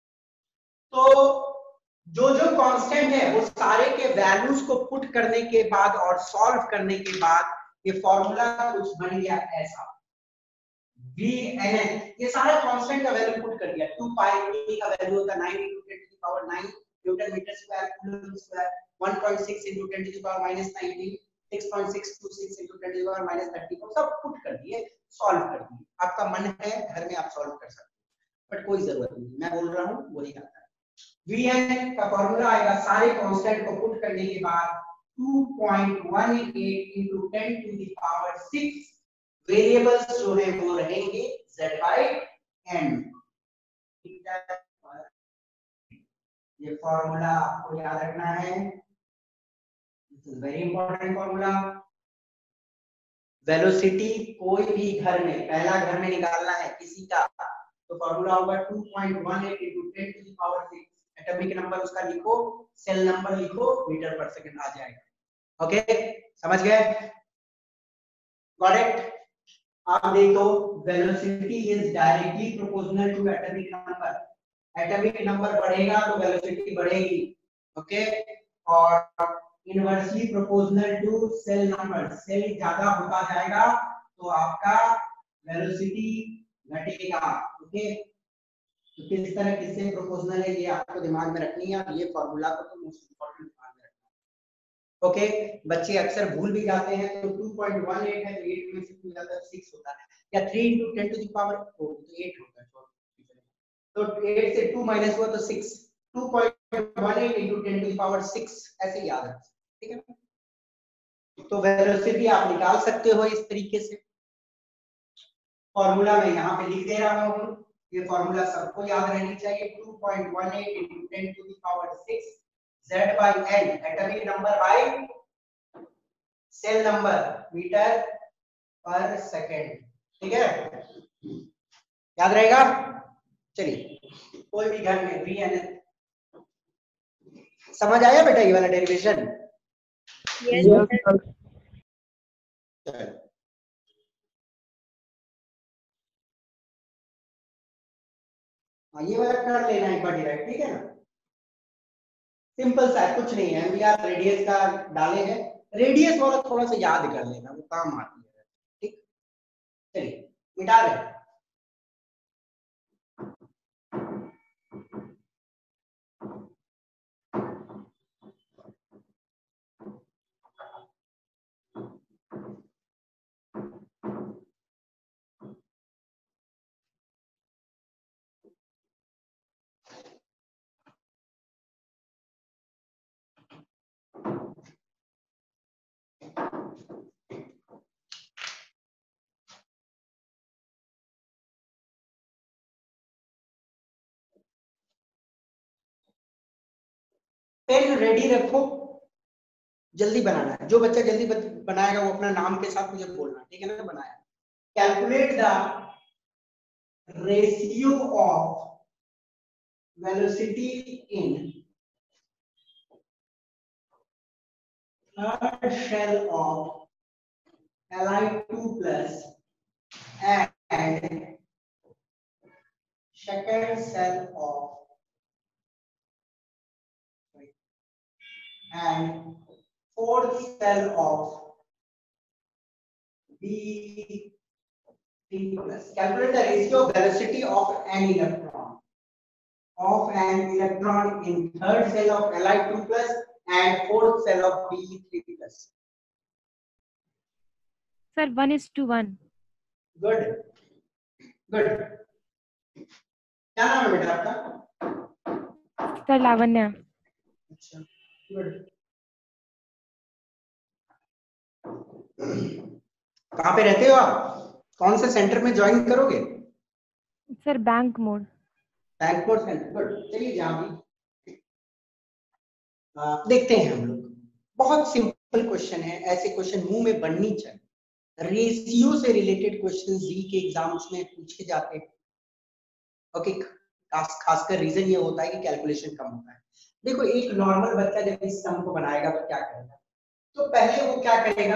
A: तो जो जो कांस्टेंट है वो सारे के वैल्यूज को पुट करने के बाद और सॉल्व करने के बाद ये फॉर्मूला कुछ बन गया ऐसा, V N N, ये सारा कांस्टेंट का वैल्यू पुट कर दिया, टू पाई k का वैल्यू होता है nine into ten to the power nine newton metre square coulomb square, one point six into ten to the power minus nineteen, six point six two six into ten to the power minus thirty, सब put कर दिए, solve कर दिए। आपका मन है घर में आप सॉल्व कर सकते हैं, बट कोई जरूरत नहीं, मैं बोल रहा हूं वही आता है। V N का फॉर्मूला आएगा सारे कांस्टेंट को पुट करने के बाद two point one eight into ten to the power six, variables जो है वो रहेंगे z by n। ये फॉर्मूला आपको याद रखना है, this is very important formula. Velocity कोई भी घर में, पहला घर में निकालना है किसी का, तो फॉर्मूला होगा two point one eight into ten to the power six, atomic number उसका लिखो, सेल नंबर लिखो, मीटर पर सेकंड आ जाएगा। ओके, समझ गए, गॉट इट। आप देखो velocity is directly proportional to atomic number, atomic number बढ़ेगा तो वेलोसिटी बढ़ेगी, ओके, और inversely proportional to shell number, shell ज्यादा होता जाएगा तो आपका वेलोसिटी घटेगा, ओके। तो किस तरह किससे प्रोपोर्शनल है ये आपको दिमाग में रखनी है, और ये फॉर्मूला को तो मोस्ट इंपॉर्टेंट दिमाग में रखना है। ओके, बच्चे अक्सर भूल भी जाते हैं। तो टू पॉइंट वन एट है तो एट में से टू जाता है सिक्स होता है, या three into ten to the power four तो एट होता है। तो एट से टू माइनस हुआ तो six, two point one eight into ten to the power six ऐसे याद रखें, ठीक है। तो वेलोसिटी आप निकाल सकते हो इस तरीके से। फॉर्मूला मैं यहाँ पे लिख दे रहा हूँ, ये फॉर्मूला सबको याद रहनी चाहिए। Two point one eight into ten to the power six z by n, atomic number by shell number metre पर सेकंड, ठीक है, याद रहेगा। चलिए, कोई भी घर में वी एन समझ आया बेटा ये वाला derivation?
D: Yes,
B: Yes,
D: sir.
B: sir.
A: हाँ, ये वाला कर लेना एक बार डिराइव, ठीक है ना। सिंपल सा है, कुछ नहीं है। हम यार रेडियस का डाले हैं, रेडियस वाला थोड़ा सा याद कर लेना, वो काम आती है, ठीक। चलिए मिटा रहे हैं। पेन रेडी रखो, जल्दी बनाना है। जो बच्चा जल्दी बनाएगा वो अपना नाम के साथ मुझे बोलना, ठीक है ना। बनाया, calculate the ratio of velocity in third shell of L I two plus and second cell of and fourth cell of B three plus. Calculate the ratio of velocity of an electron of an electron in third cell of L I two plus and fourth cell of B three plus.
F: Sir, one is to one.
A: Good, good. क्या नाम है बेटा आपका?
F: Sir, Lavanya.
A: अच्छा, good. कहाँ पे रहते हो आप? कौन से सेंटर में ज्वाइन करोगे?
F: Sir, bank mode.
A: Bank mode centre, good. चलिए जहाँ भी आ, देखते हैं हम लोग। बहुत सिंपल क्वेश्चन है, ऐसे क्वेश्चन मुंह में बननी चाहिए। रेशियो से रिलेटेड क्वेश्चन जी के एग्जाम्स में पूछे जाते हैं। ओके, खास खासकर रीजन ये होता है कि कैलकुलेशन कम होता है। देखो, एक नॉर्मल बच्चा जब इस सम को बनाएगा तो क्या करेगा? तो पहले वो क्या करेगा,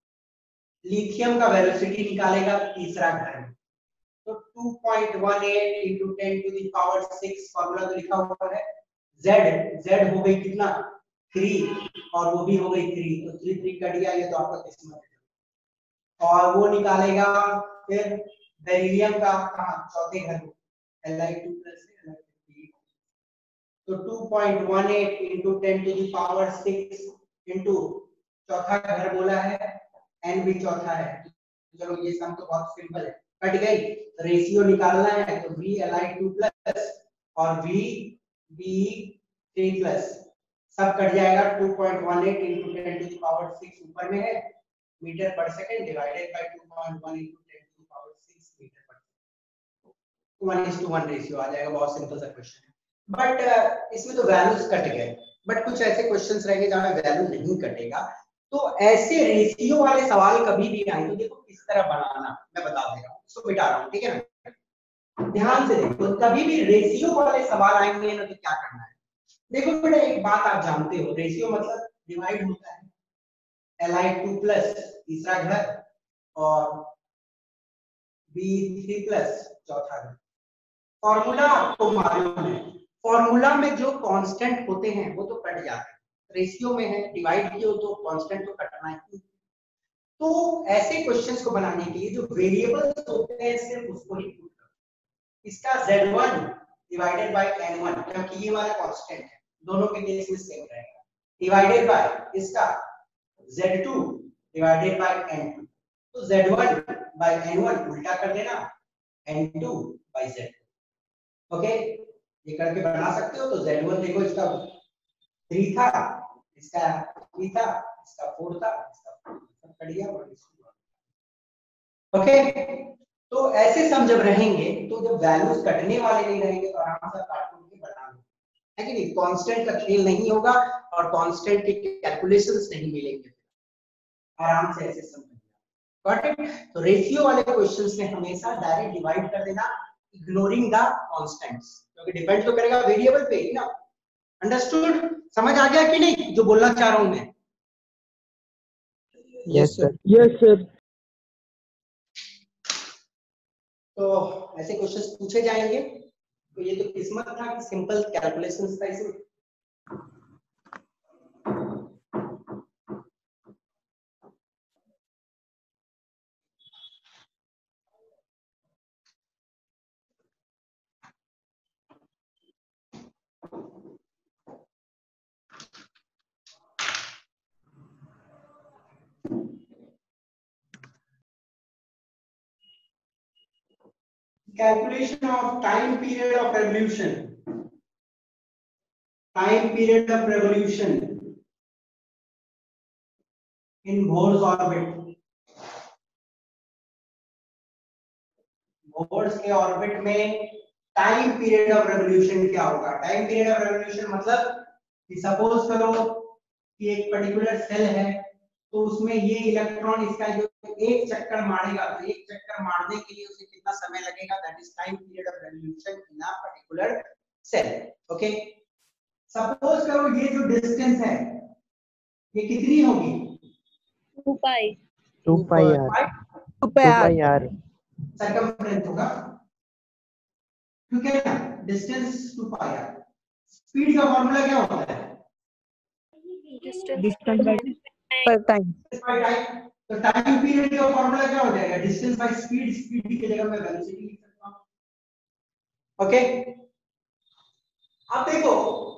A: लिथियम का वेलोसिटी निकालेगा तीसरा घर में। तो two point one eight into ten to the power six formula तो लिखा हुआ है। z z हो गई कितना? थ्री, और वो भी हो गई थ्री, तो थ्री थ्री कट गया, ये तो आपका किस्मत है। और वो निकालेगा फिर बेरिलियम का कहाँ? चौथे घर में, L I two plus L I थ्री। तो two point one eight into ten to the power six into चौथा घर बोला है, n भी चौथा है। चलो ये सम तो बहुत सिंपल है, कट गई। रेशियो निकालना है तो V L I two plus और V B थ्री plus सब कट जाएगा। Two point one eight into ten to the power six ऊपर में है, मीटर पर second divided by two point one into ten to the power six metre पर second. One is two one ratio आ जाएगा। बहुत simple सा question है, बट uh, इसमें तो वैल्यूज कट गए। बट कुछ ऐसे क्वेश्चंस रहेंगे जहां वैल्यू नहीं कटेगा। तो ऐसे रेशियो वाले सवाल कभी भी आए तो देखो किस तरह बनाना मैं बता दे रहा हूँ, इसको मिटा रहा हूँ, ठीक है ना। ध्यान से देखो, तो कभी भी रेशियो वाले सवाल आएंगे ना तो क्या करना है। देखो बेटा, एक बात आप जानते हो, रेशियो मतलब डिवाइड होता है। L I टू plus तीसरा घर और B थ्री plus चौथा घर। फॉर्मूला आपको मालूम है, फॉर्मूला में जो कांस्टेंट होते हैं वो तो कट जाते हैं। रेशियो में है, डिवाइड किए हो तो कांस्टेंट तो कटना है। तो ऐसे क्वेश्चंस को बनाने के लिए जो वेरिएबल्स होते हैं सिर्फ उसको ही पुट करो। इसका Z one, divided by N one, क्योंकि ये वाला कांस्टेंट है, दोनों के केस में सेम रहेगा, डिवाइडेड बाय इसका Z two divided by N two, तो Z one by N one उल्टा कर देना, N two by Z two. Okay, ये करके बना सकते हो। तो ज़ेड वन देखो इसका थ्री था, इसका थ्री था, इसका फोर था, इसका फोर था, कट गया। ओके, तो ऐसे सम जब रहेंगे तो जब वैल्यूज कटने वाले नहीं रहेंगे तो आराम से काट के बना लो, है कि नहीं। कांस्टेंट का खेल नहीं होगा और कांस्टेंट के कैलकुलेशंस नहीं मिलेंगे, आराम से ऐसे सम बनेगा। Got it. तो रेशियो वाले क्वेश्चंस में हमेशा डायरेक्ट डिवाइड कर देना, इग्नोरिंग द कांस्टेंट्स, क्योंकि डिपेंड तो करेगा वेरिएबल पे ही ना। अंडरस्टूड? समझ आ गया कि नहीं जो बोलना चाह रहा हूं मैं?
G: Yes sir.
B: Yes sir.
A: तो ऐसे क्वेश्चंस पूछे जाएंगे। तो ये तो किस्मत था कि सिंपल कैलकुलेशंस था इसमें। Calculation of time period of revolution. Time period of revolution in Bohr's orbit. Bohr's के ऑर्बिट में टाइम पीरियड ऑफ रेवोल्यूशन क्या होगा? टाइम पीरियड ऑफ रेवोल्यूशन मतलब कि सपोज करो कि एक पर्टिकुलर सेल है, तो उसमें ये इलेक्ट्रॉन इसका जो एक चक्कर मारेगा, तो एक चक्कर मारने के लिए उसे कितना समय लगेगा, that is time period of revolution in a particular shell. Okay, suppose करो ये जो डिस्टेंस है ये कितनी होगी?
D: Two pi
B: two pi R.
E: Two pi
B: R
A: circumference होगा, ठीक है ना? Distance two pi R. Speed का फार्मूला क्या होता है?
C: Distance by time.
A: तो टाइम पीरियड का फार्मूला क्या हो जाएगा? Distance by speed. स्पीड की जगह मैं वेलोसिटी लिख सकता हूं। ओके, अब देखो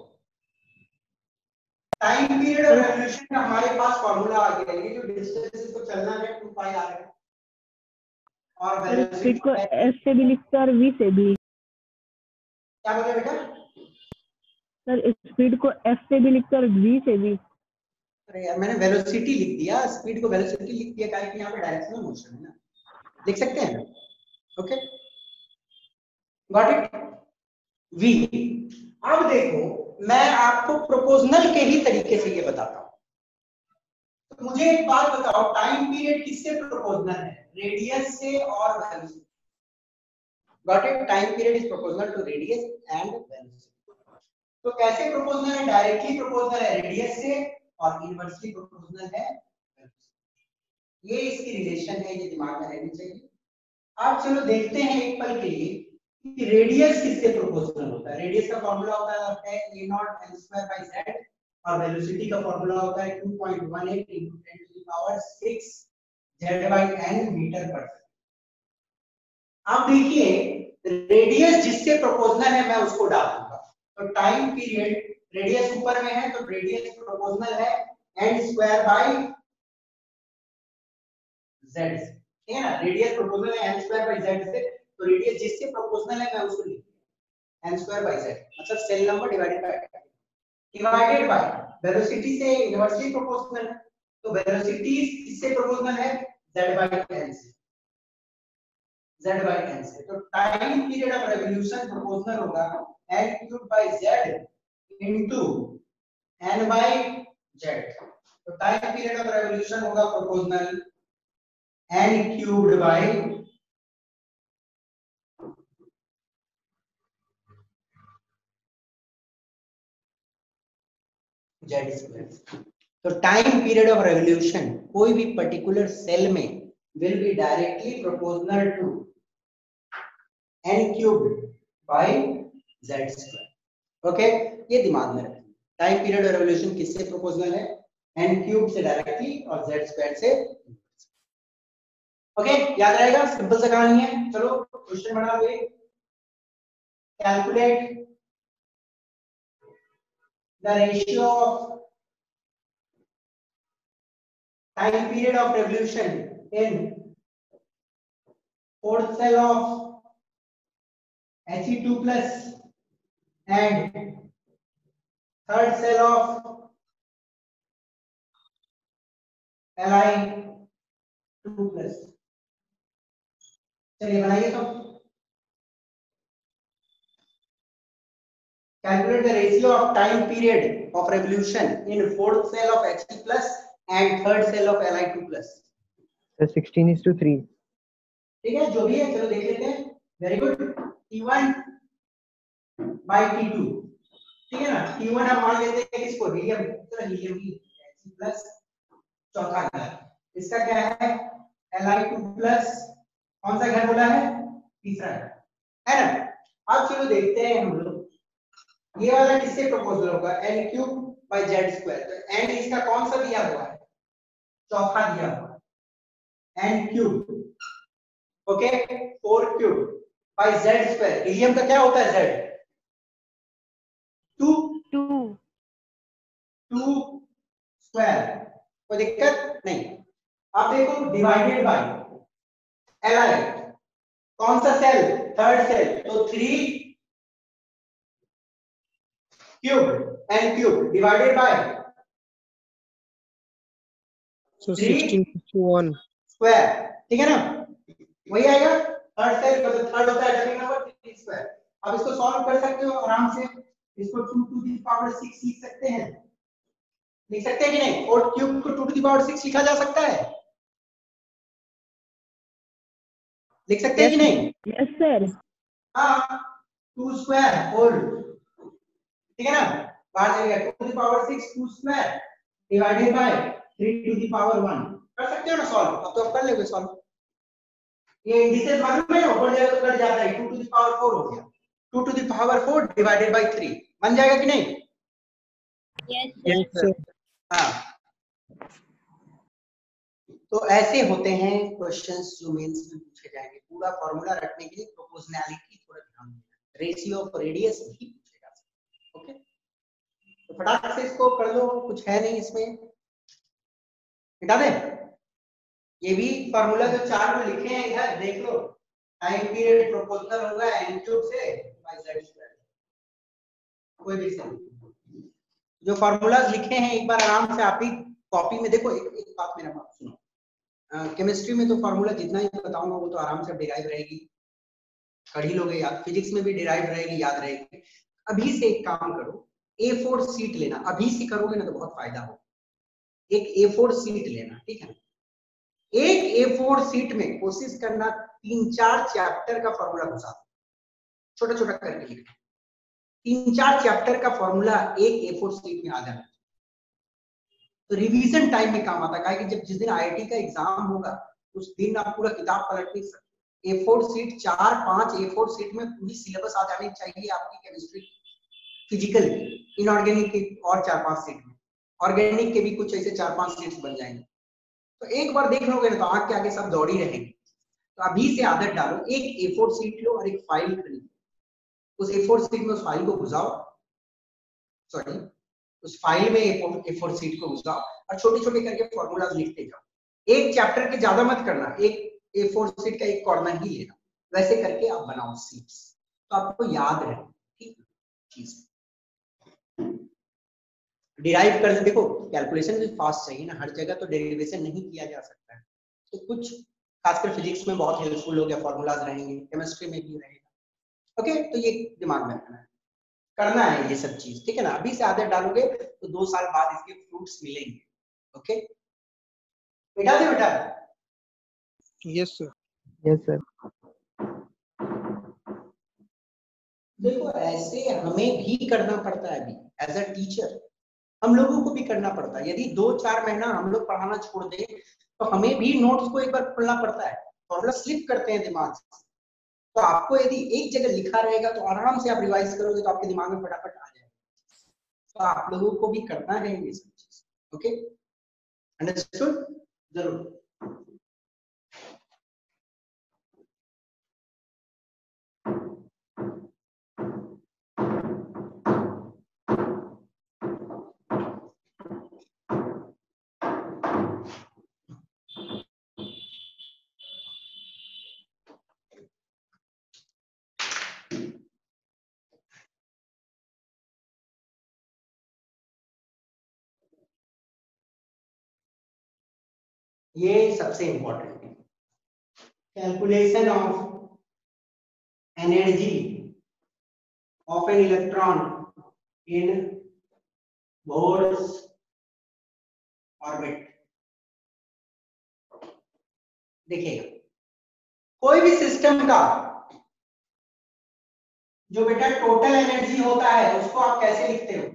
A: टाइम पीरियड ऑफ रेवोल्यूशन का हमारे पास फार्मूला आ गया। ये जो डिस्टेंस इसको चलना है टू पाई आर है, और वेलोसिटी
C: को एस से भी लिखते हैं और वी से भी।
A: क्या बोले बेटा?
C: सर स्पीड को एस से भी लिखते हैं और वी से भी।
A: अरे यार मैंने वेलोसिटी लिख दिया, स्पीड को वेलोसिटी लिख दिया, काहे कि यहाँ पे डायरेक्शनल मोशन है ना, लिख सकते हैं। Okay, got it. वी। अब देखो मैं आपको प्रोपोर्शनल के ही तरीके से ये बताता हूं। तो मुझे एक बात बताओ, टाइम पीरियड किससे प्रोपोर्शनल है? रेडियस से और velocity. Got it. Time period is proportional to radius and velocity. तो कैसे प्रोपोर्शनल है? डायरेक्टली प्रोपोर्शनल है रेडियस से और इनवर्सली प्रोपोर्शनल है वेलोसिटी। ये इसकी रिलेशन है, ये दिमाग में रहनी चाहिए। अब चलो देखते हैं एक पल के लिए कि रेडियस किससे प्रोपोर्शनल होता है। रेडियस का फार्मूला होता है a naught l square by z और वेलोसिटी का फार्मूला होता है two point one eight into ten to the power six z by n metre पर सेकंड। अब देखिए रेडियस जिससे प्रोपोर्शनल है मैं उसको डाल दूंगा। तो टाइम पीरियड रेडियस ऊपर में है तो रेडियस प्रोपोर्शनल है n स्क्वायर बाय z, ठीक है ना? रेडियस प्रोपोर्शनल है n स्क्वायर बाय z से, तो रेडियस जिससे प्रोपोर्शनल है मैं उसको लिख दिया n स्क्वायर बाय z, मतलब shell number divided by divided by velocity से इनवर्सली प्रोपोर्शनल है, तो वेलोसिटी किससे प्रोपोर्शनल है? z बाय n से, z बाय n से। तो time period of revolution proportional होगा n cube by z into n by z। तो टाइम पीरियड ऑफ रेवोल्यूशन होगा proportional n cubed by z square. तो time period of revolution कोई भी particular shell में will be directly proportional to n cubed by z square। Okay, ये दिमाग में रखें। टाइम पीरियड ऑफ रेवोल्यूशन किससे प्रोपोर्शनल है? n क्यूब से डायरेक्टली और z स्क्वायर से। ओके, याद रहेगा, सिंपल सा कहानी है। चलो क्वेश्चन बना लो। calculate the ratio of time period of revolution in fourth cell of H E two plus and third cell of L I two plus। चलिए बनाइए तो। Calculate the ratio of time period of revolution in fourth cell of H E plus and third cell of L I two plus।
B: sixteen is to three।
A: ठीक है, जो भी है चलो देख लेते हैं। Very good. T one by T two, ठीक है ना। T one हम मान लेते हैं किसको, हीलियम, चलो हीलियम की H E plus चौथा घर। इसका क्या है, L I two plus, कौन सा घर बोला है, तीसरा घर, है ना। अब चलो देखते हैं हम लोग ये वाला किससे प्रोपोजल होगा, n cube by z square. तो n इसका कौन सा दिया हुआ है, चौथा दिया हुआ है, n cube, okay, four cube by z square. Helium का क्या होता है z, two
F: two
A: two square, कोई दिक्कत नहीं। अब देखो डिवाइडेड बाय Li, कौन सा सेल, थर्ड सेल, तो three cube n cube divided by
G: So sixteen to one
A: square, ठीक है ना, वही आएगा। थर्ड सेल मतलब थर्ड होता है एटॉमिक नंबर थ्री स्क्वायर। अब इसको सॉल्व कर सकते हो आराम से, इसको two two the power six लिख सकते हैं, लिख सकते हैं कि नहीं, फोर क्यूब को two two the power six लिखा जा सकता है, लिख सकते हैं कि नहीं।
C: Yes sir.
A: हाँ, टू स्क्वायर होल, ठीक है ना, बाहर जाएगा two two the power six two square divided by three two the power one. कर सकते हो ना सॉल्व, अब तो आप कर लोगे सॉल्व। ये इंडिसेस मालूम है, ऊपर जाएगा तो कट जाता है, two two the power four हो गया, two two the power four divided by three, बन जाएगा कि नहीं।
D: Yes sir.
A: हाँ, तो ऐसे होते हैं क्वेश्चंस जो मेंस में पूछे जाएंगे। पूरा फॉर्मूला रखने के लिए प्रोपोर्शनैलिटी थोड़ा ध्यान देना, रेशियो ऑफ रेडियस भी पूछेगा, ओके। तो फटाफट से इसको कर लो, कुछ है नहीं इसमें, मिटा दे। ये भी फॉर्मूला जो चार में लिखे हैं इधर देख लो, टाइम पीरियड प्रोपोर्शनल होगा n क्यूब से बाय z स्क्वायर, कोई भी सही। जो फॉर्मूलाज लिखे हैं एक बार आराम से आप ही कॉपी में देखो। एक, एक बात मेरा बात सुनो, केमिस्ट्री में तो फॉर्मूला जितना ही बताऊंगा वो तो आराम से डिराइव रहेगी, पढ़ ही लोगे याद। फिजिक्स में भी डिराइव रहेगी, याद रहेगी। अभी से एक काम करो, ए फोर सीट लेना, अभी से करोगे ना तो बहुत फायदा हो। एक ए फोर सीट लेना, ठीक है, एक ए फोर सीट में कोशिश करना तीन चार चैप्टर का फॉर्मूला घुसा दो, छोटा छोटा करके लिखना, तीन चार चैप्टर का फॉर्मूला एक ए फोर सीट में आ जाना, तो रिवीजन टाइम में काम आता है। कि जब जिस दिन आईआईटी का एग्जाम होगा उस दिन आप पूरा किताब पलट नहीं सकते। ए फोर सीट, चार पांच ए फोर सीट में पूरी सिलेबस आ जानी चाहिए आपकी केमिस्ट्री, फिजिकल, इनऑर्गेनिक की और चार पांच सीट में, ऑर्गेनिक के भी कुछ ऐसे चार पांच सीट्स बन जाएंगे। तो एक बार देख लोगे तो आंख के आगे सब दौड़ी रहेंगे। तो अभी से आदत डालो, एक ए फोर सीट लो और एक फाइल खरीदो, उस ए फोर सीट में उस फाइल को घुसाओ, सॉरी उस फाइल में ए फोर सीट को घुसाओ और छोटे छोटे करके फॉर्मूलाज लिखते जाओ। एक चैप्टर के ज्यादा मत करना, एक ए फोर सीट का एक कॉर्नर ही लेना, वैसे करके आप बनाओ सीट्स, तो आपको याद रहे। ठीक है, चीज डिराइव कर, देखो कैलकुलेशन भी फास्ट चाहिए ना, हर जगह तो डेरिवेशन नहीं किया जा सकता है। तो कुछ खासकर फिजिक्स में बहुत हेल्पफुल हो गया, फॉर्मूलाज रहेंगे, केमिस्ट्री में भी रहेगा। ओके, तो ये दिमाग में रखना है, करना है ये सब चीज, ठीक है ना। अभी से आदत डालोगे तो दो साल बाद इसके फ्रूट्स मिलेंगे। ओके, बेटा दे बेटा।
G: Yes sir.
B: Yes sir.
A: देखो ऐसे हमें भी करना पड़ता है, अभी एज अ टीचर हम लोगों को भी करना पड़ता है। यदि दो चार महीना हम लोग पढ़ाना छोड़ दें तो हमें भी नोट्स को एक बार खोलना पड़ता है, फॉर्मूला स्लिप करते हैं दिमाग से। तो आपको यदि एक जगह लिखा रहेगा तो आराम से आप रिवाइज करोगे तो आपके दिमाग में फटाफट आ जाएगा। तो आप लोगों को भी करना है ये सब चीज। Okay, understood? जरूर। ये सबसे इंपॉर्टेंट है। Calculation of energy of an electron in Bohr's orbit. देखिएगा, कोई भी सिस्टम का जो बेटा टोटल एनर्जी होता है उसको आप कैसे लिखते हो?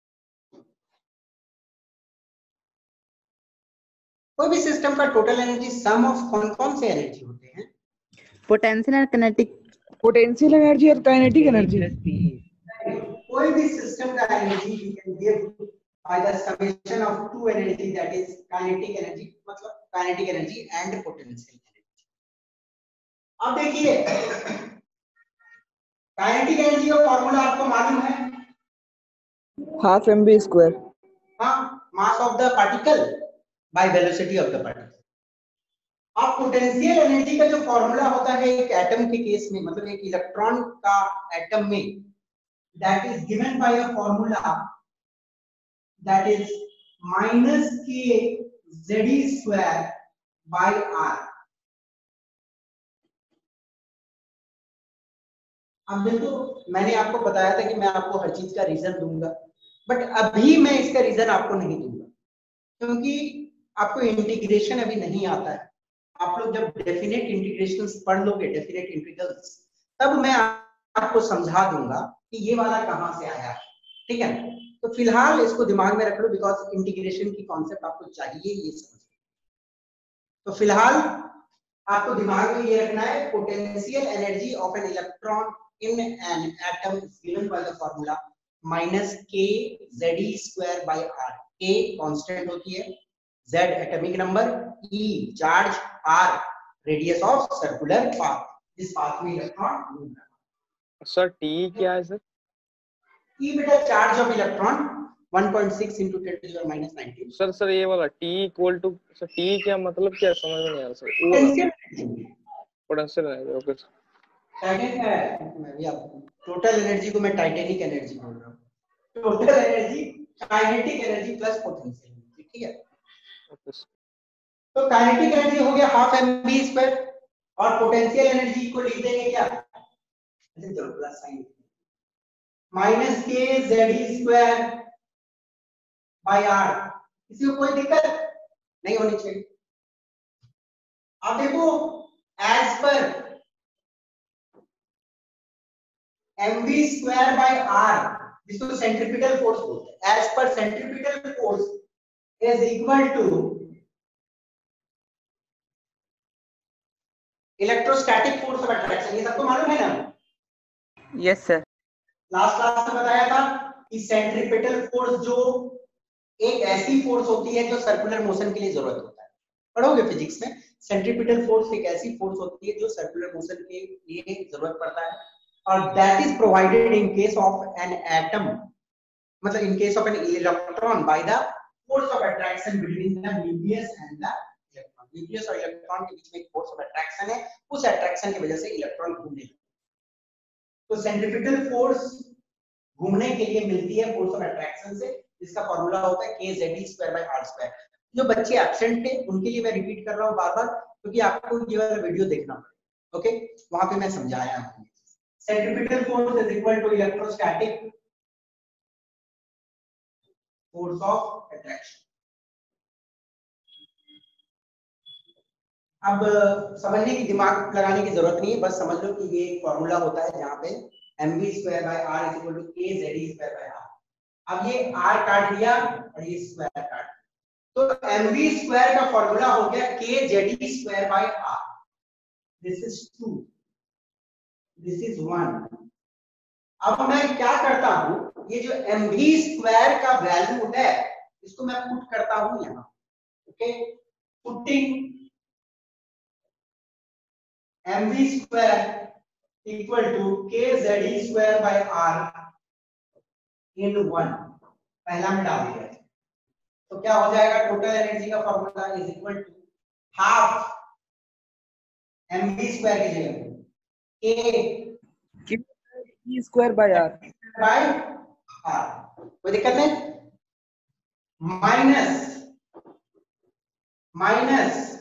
A: कोई भी सिस्टम का टोटल एनर्जी सम ऑफ कौन कौन से एनर्जी होते हैं?
E: पोटेंशियल और काइनेटिक।
G: पोटेंशियल एनर्जी और काइनेटिक एनर्जी।
A: कोई भी सिस्टम का energy you can give by the summation of two energy, that is kinetic energy, मतलब kinetic energy and potential energy। अब देखिए काइनेटिक एनर्जी का फॉर्मूला आपको मालूम है,
G: हाफ एम बी स्क्वायर।
A: हाँ, mass of the particle by velocity of the particle. अब potential energy का जो फॉर्मूला होता है एक एटम के केस में, मतलब एक इलेक्ट्रॉन का एटम में, that is given by a formula that is minus k z square by r। अब देखो, मैंने आपको बताया था कि मैं आपको हर चीज का रीजन दूंगा, बट अभी मैं इसका रीजन आपको नहीं दूंगा क्योंकि आपको इंटीग्रेशन अभी नहीं आता है। आप लोग जब डेफिनेट इंटीग्रेशंस पढ़ लोगे, डेफिनेट इंटीग्रल्स, तब मैं आपको समझा दूंगा कि ये वाला कहां से आया है, ठीक है। तो फिलहाल इसको दिमाग में रख लो, बिकॉज इंटीग्रेशन की कॉन्सेप्ट आपको चाहिए ये समझ। तो फिलहाल आपको दिमाग में ये रखना है, potential energy of an electron in an atom is given by the formula minus k Z square by r. K constant होती है, z atomic number, e charge, r radius of circular path, जिस path में electron घूम रहा है।
H: Sir t क्या है sir?
A: E बेटा charge of electron one point six into ten to the power minus nineteen।
H: Sir sir ये वाला t equal to, sir t क्या मतलब, क्या समझ में नहीं आ रहा सर। Potential energy, okay sir.
A: Titanic है, मैं भी आपको टोटल एनर्जी को मैं टाइटेनिक एनर्जी बोल रहा हूं। Total energy kinetic energy plus potential energy, ठीक है।
H: Okay sir.
A: तो काइनेटिक एनर्जी हो गया हाफ एम बी स्क्वायर और पोटेंशियल एनर्जी को लिख देंगे क्या, चलो plus sign, minus k Z square by r. किसी को कोई दिक्कत नहीं होनी चाहिए। अब देखो, as per m v square by r, जिसको सेंट्रीपिटल फोर्स बोलते हैं, as per centripetal force is equal to electrostatic force of attraction. ये सबको मालूम है ना?
E: Yes sir.
A: लास्ट क्लास में बताया था कि सेंट्रीपिटल फोर्स जो एक ऐसी फोर्स होती है जो सर्कुलर मोशन के लिए जरूरत होता है, पढ़ोगे फिजिक्स में। सेंट्रीपिटल फोर्स एक ऐसी फोर्स होती है जो सर्कुलर मोशन के लिए जरूरत पड़ता है, और that is provided in case of an atom, मतलब in case of an electron by the force of attraction between the nucleus and the electron. Nucleus और इलेक्ट्रॉन के बीच में एक फोर्स ऑफ अट्रैक्शन है, उस अट्रैक्शन की वजह से इलेक्ट्रॉन घूमने लगता है। तो सेंट्रीपिटल फोर्स घूमने के लिए मिलती है फोर्स ऑफ अट्रैक्शन से, जिसका फॉर्मूला होता है k Z square by r square. जो बच्चे एब्सेंट थे उनके लिए मैं रिपीट कर रहा हूं बार बार, क्योंकि आपको ये वाला वीडियो देखना पड़ेगा, ओके। वहां पे मैं समझाया हूं। Centripetal force is equal to electrostatic force of attraction. अब समझने की, दिमाग लगाने की जरूरत नहीं है, बस समझ लो कि ये एक फॉर्मूला होता है जहां पे m v square by r is equal to k Z square by r. अब ये आर काट दिया और ये स्क्वायर काट दिया, तो एम बी स्क्वायर का फॉर्मूला हो गया k Z square by r. This is two, this is one. अब मैं क्या करता हूं, ये जो एम बी स्क्वायर का वैल्यू है इसको मैं पुट करता हूं यहां, okay. Putting mv square equal to kz square by r in one, पहला में डाल दिया, तो क्या हो जाएगा, टोटल एनर्जी का formula is equal to half mv square की जगह k
G: e square by r
A: by r, कोई दिक्कत नहीं, minus minus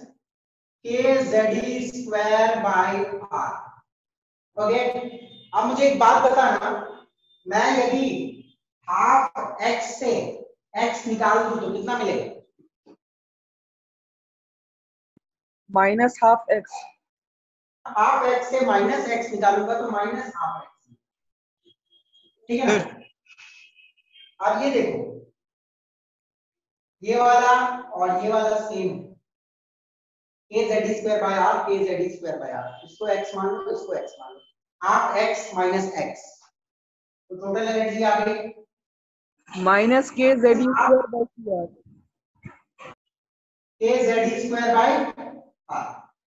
A: z square by r. Okay, अब मुझे एक बात बताना, मैं यदि हाफ एक्स से एक्स निकाल दूं तो कितना मिलेगा?
I: Minus half x.
A: Half x से माइनस एक्स निकालूंगा तो माइनस हाफ एक्स, ठीक है ना? अब ये देखो, ये वाला और ये वाला same, k Z square by r, k Z square by r, इसको x मान लो, इसको x मान लो, हाफ x माइनस x, तो टोटल एनर्जी आ गई
I: minus k Z square by r,
A: k Z square by r.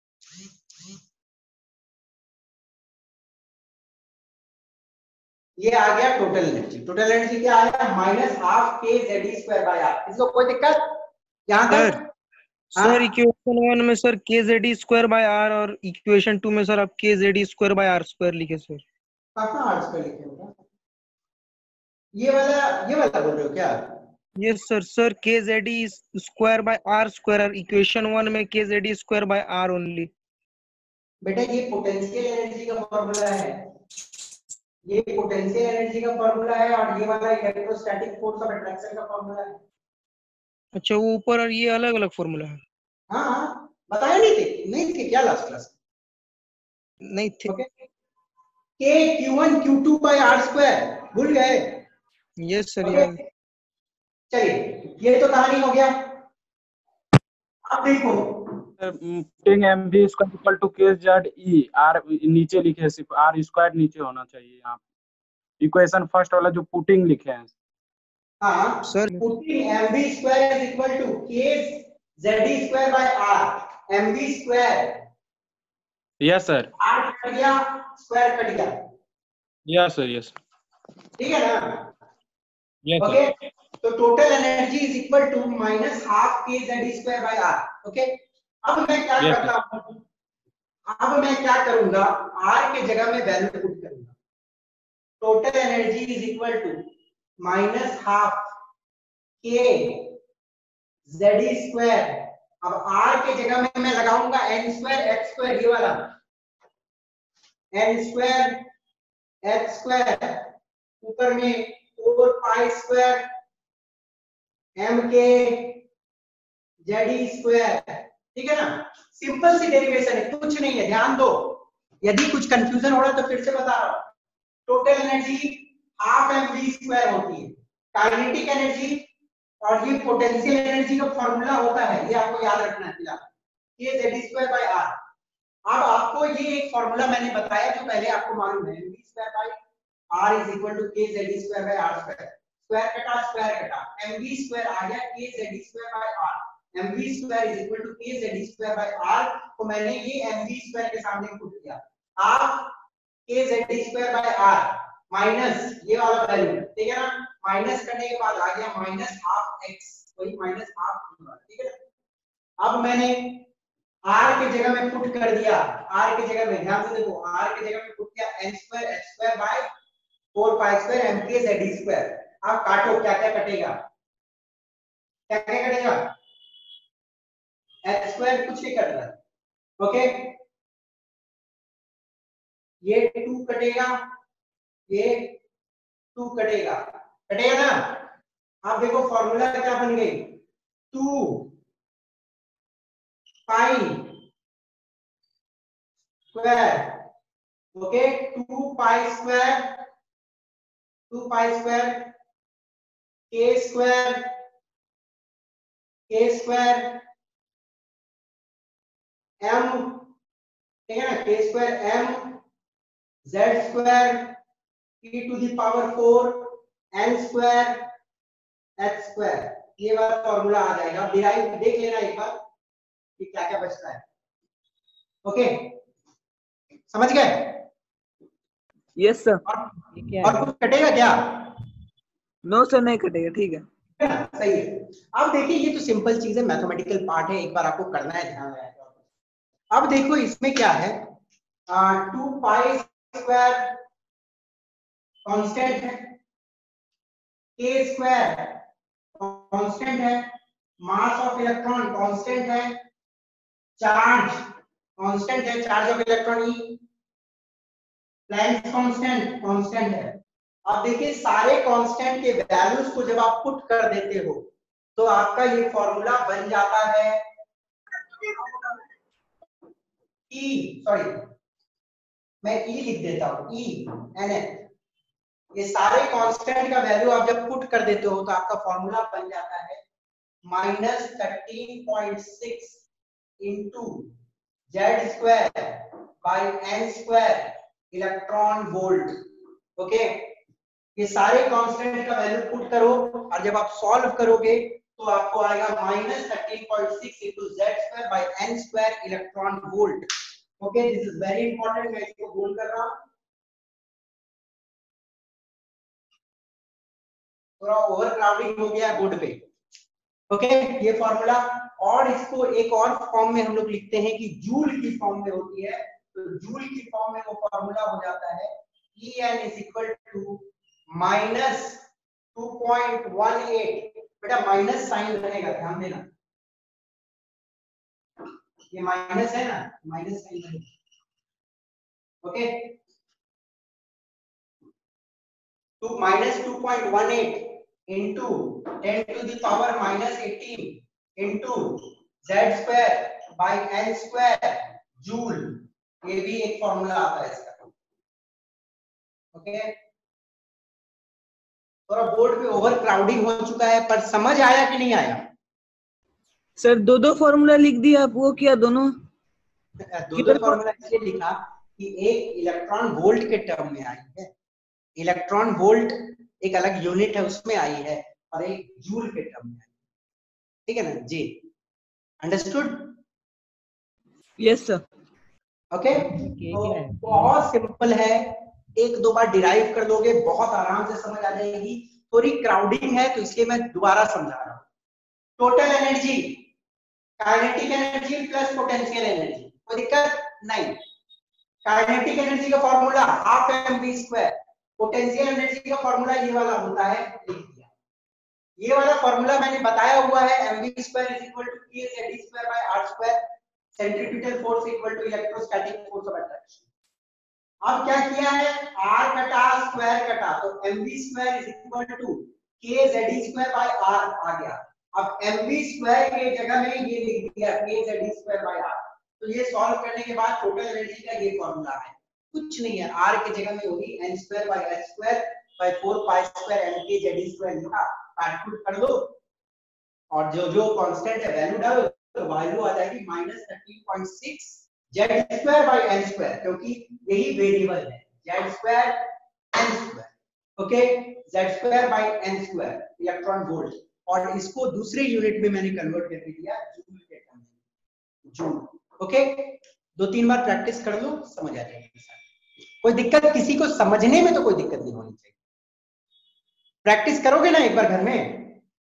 A: ये आ गया टोटल एनर्जी। टोटल एनर्जी क्या आया? Minus half k Z square by r. इसको कोई दिक्कत यहां तक?
G: सर इक्वेशन वन में sir k Z square by r और इक्वेशन टू में सर आप k Z square by r square लिखे सर।
A: कहां आर स्क्वायर लिखे होगा? ये वाला ये वाला बोल रहे हो क्या?
G: Yes sir, sir k Z square by r square और इक्वेशन वन में k Z square by r only.
A: बेटा ये पोटेंशियल एनर्जी का फॉर्मूला है, ये पोटेंशियल एनर्जी का फॉर्मूला है, और ये वाला इलेक्ट्रोस्टैटिक फोर्स ऑफ अट्रैक्शन का फॉर्मूला है।
G: अच्छा, वो ऊपर और ये अलग अलग फॉर्मूला है?
A: हाँ हाँ, बताया नहीं थे? नहीं थे क्या लास्ट क्लास?
G: नहीं थे।
A: Okay, k q one q two by r square, भूल गए?
G: Yes sir.
A: okay? चलिए, ये तो कहानी हो गया। अब देखो,
J: putting m v square equal to k z e r, नीचे लिखे सिर्फ आर स्क्वायर नीचे होना चाहिए यहाँ पे। इक्वेशन फर्स्ट वाला जो पुटिंग लिखे हैं।
A: हाँ
G: sir,
A: putting mv square is equal to k z square by r, mv square.
J: Yes sir.
A: r कट गया, स्क्वायर कट गया।
J: Yes sir, yes.
A: ठीक है ना?
J: यस
A: ओके, तो total energy is equal to minus half k Z square by r. Okay, अब मैं क्या
J: yes,
A: करता हूं? अब मैं क्या करूंगा? r के जगह में वैल्यू पुट करूंगा। Total energy is equal to minus half k Z square. अब r के जगह में मैं लगाऊंगा n स्क्वायर h स्क्वायर, ये वाला n स्क्वायर h स्क्वायर, ऊपर में four pi square m k Z square. ठीक है ना? सिंपल सी डेरिवेशन है, कुछ नहीं है, ध्यान दो। यदि कुछ कंफ्यूजन हो रहा है तो फिर से बता रहा हूं। Total energy half m v square होती है, काइनेटिक एनर्जी, और ये पोटेंशियल एनर्जी का फॉर्मूला होता है, ये आपको याद रखना है फिलहाल, के जेड स्क्वायर बाय आर। अब आपको ये एक फॉर्मूला मैंने बताया जो पहले आपको मालूम है, m v square by r is equal to k Z square by r square. Square कटा स्क्वायर कटा, एम वी स्क्वायर आ गया k Z square by r. M v square is equal to k Z square by r, तो मैंने ये M v square के सामने put किया। आप k Z square by r minus ये वाला वैल्यू, ठीक है ना? माइनस करने के बाद आ गया माइनस हाफ एक्स, वही माइनस हाफ, ठीक है ना? अब मैंने r के जगह में पुट कर दिया, r के जगह में, ध्यान से देखो, r के जगह में पुट किया n square h square by four pi square m k z square. अब काटो, क्या क्या कटेगा? क्या क्या कटेगा? h स्क्वायर कुछ नहीं कट रहा। ओके, ये टू कटेगा, ये टू कटेगा, कटेगा ना? आप देखो फॉर्मूला क्या बन गई, two pi square. Okay, two pi square, two pi square k square, k square m, ठीक है ना? K square m z square e to the power four n square h square. ये वाला फॉर्मूला आ जाएगा, derive देख लेना एक बार कि क्या क्या बचता है। ओके, समझ गए?
I: Yes sir.
A: और, और कुछ कटेगा क्या?
I: नो सर, नहीं कटेगा। ठीक है,
A: सही है। अब देखिए, ये तो सिंपल चीज है, मैथमेटिकल पार्ट है, एक बार आपको करना है, ध्यान रहेगा। अब देखो इसमें क्या है, टू पाई स्क्वायर कांस्टेंट है, के स्क्वायर कांस्टेंट है, मास ऑफ इलेक्ट्रॉन कांस्टेंट है, चार्ज कांस्टेंट है charge of electron e, Planck's constant constant है। अब देखिए सारे कांस्टेंट के वैल्यूज को जब आप पुट कर देते हो तो आपका ये फॉर्मूला बन जाता है ई, सॉरी मैं ई लिख देता हूं, ई एन एफ। ये सारे कांस्टेंट का वैल्यू आप जब पुट कर देते हो तो आपका फॉर्मूला बन जाता है minus thirteen point six into z square by n square electron volt. Okay, ये सारे कांस्टेंट का वैल्यू पुट करो और जब आप सॉल्व करोगे तो आपको आएगा minus thirteen point six into z square by n square electron volt. Okay, this is very important, मैं इसको बोल कर रहा हूं। थोड़ा ओवर क्राउडिंग हो गया बोर्ड पे। ओके okay, ये फॉर्मूला, और इसको एक और फॉर्म में हम लोग लिखते हैं कि जूल की फॉर्म में होती है, तो जूल की फॉर्म में वो फॉर्मूला हो जाता है E n is equal to minus two point one eight. बेटा माइनस साइन रहेगा, ध्यान देना, ये माइनस है ना, माइनस साइन रहेगा। Okay, to minus two point one eight into ten to the power minus eighteen into z square by n square joule, ये भी एक फॉर्मूला आता है इसका। ओके, थोड़ा बोर्ड पे ओवर क्राउडिंग हो चुका है, पर समझ आया कि नहीं आया?
I: सर दो दो फॉर्मूला लिख दिया आप, वो क्या दोनों?
A: दो दो फॉर्मूला इसलिए लिखा कि एक इलेक्ट्रॉन वोल्ट के टर्म में आई है, इलेक्ट्रॉन वोल्ट एक अलग यूनिट है उसमें आई है, और एक जूल के टर्म में आई है। ठीक है ना जी, अंडरस्टूड?
I: Yes sir.
A: ओके, तो बहुत सिंपल है, एक दो बार डिराइव कर लोगे बहुत आराम से समझ आ जाएगी। थोड़ी क्राउडिंग है तो इसलिए मैं दोबारा समझा रहा हूँ। Total energy, kinetic energy plus potential energy, कोई दिक्कत नहीं। काइनेटिक एनर्जी का formula half m v square, potential energy का फॉर्मूला ये वाला होता है, लिख दिया। ये वाला फॉर्मूला मैंने बताया हुआ है, m v square is equal to k Z square by r square, centrifugal force equal to electrostatic force of attraction. अब क्या किया है, आर कटा स्क्वायर कटा, तो m v square is equal to k Z square by r आ गया। अब एमवी स्क्वायर के जगह में ये लिख दिया के जेड स्क्वायर बाय आर, तो ये सॉल्व करने के बाद टोटल एनर्जी का ये फॉर्मूला है, कुछ नहीं है, आर के जगह में होगी n square by h square by four pi square n k Z square लिखा, काट कर दो और जो जो कांस्टेंट है वैल्यू डालो तो वैल्यू आ जाएगी minus thirteen point six z square by n square, क्योंकि यही वेरिएबल है, z square n square. Okay, z square by n square electron volt, और इसको दूसरे यूनिट में मैंने कन्वर्ट करके दिया जूल के टर्म में, जूल। ओके, दो तीन बार प्रैक्टिस कर लो, समझ आ जाएगी। कोई दिक्कत किसी को समझने में तो कोई दिक्कत नहीं होनी चाहिए। प्रैक्टिस करोगे ना एक बार घर में,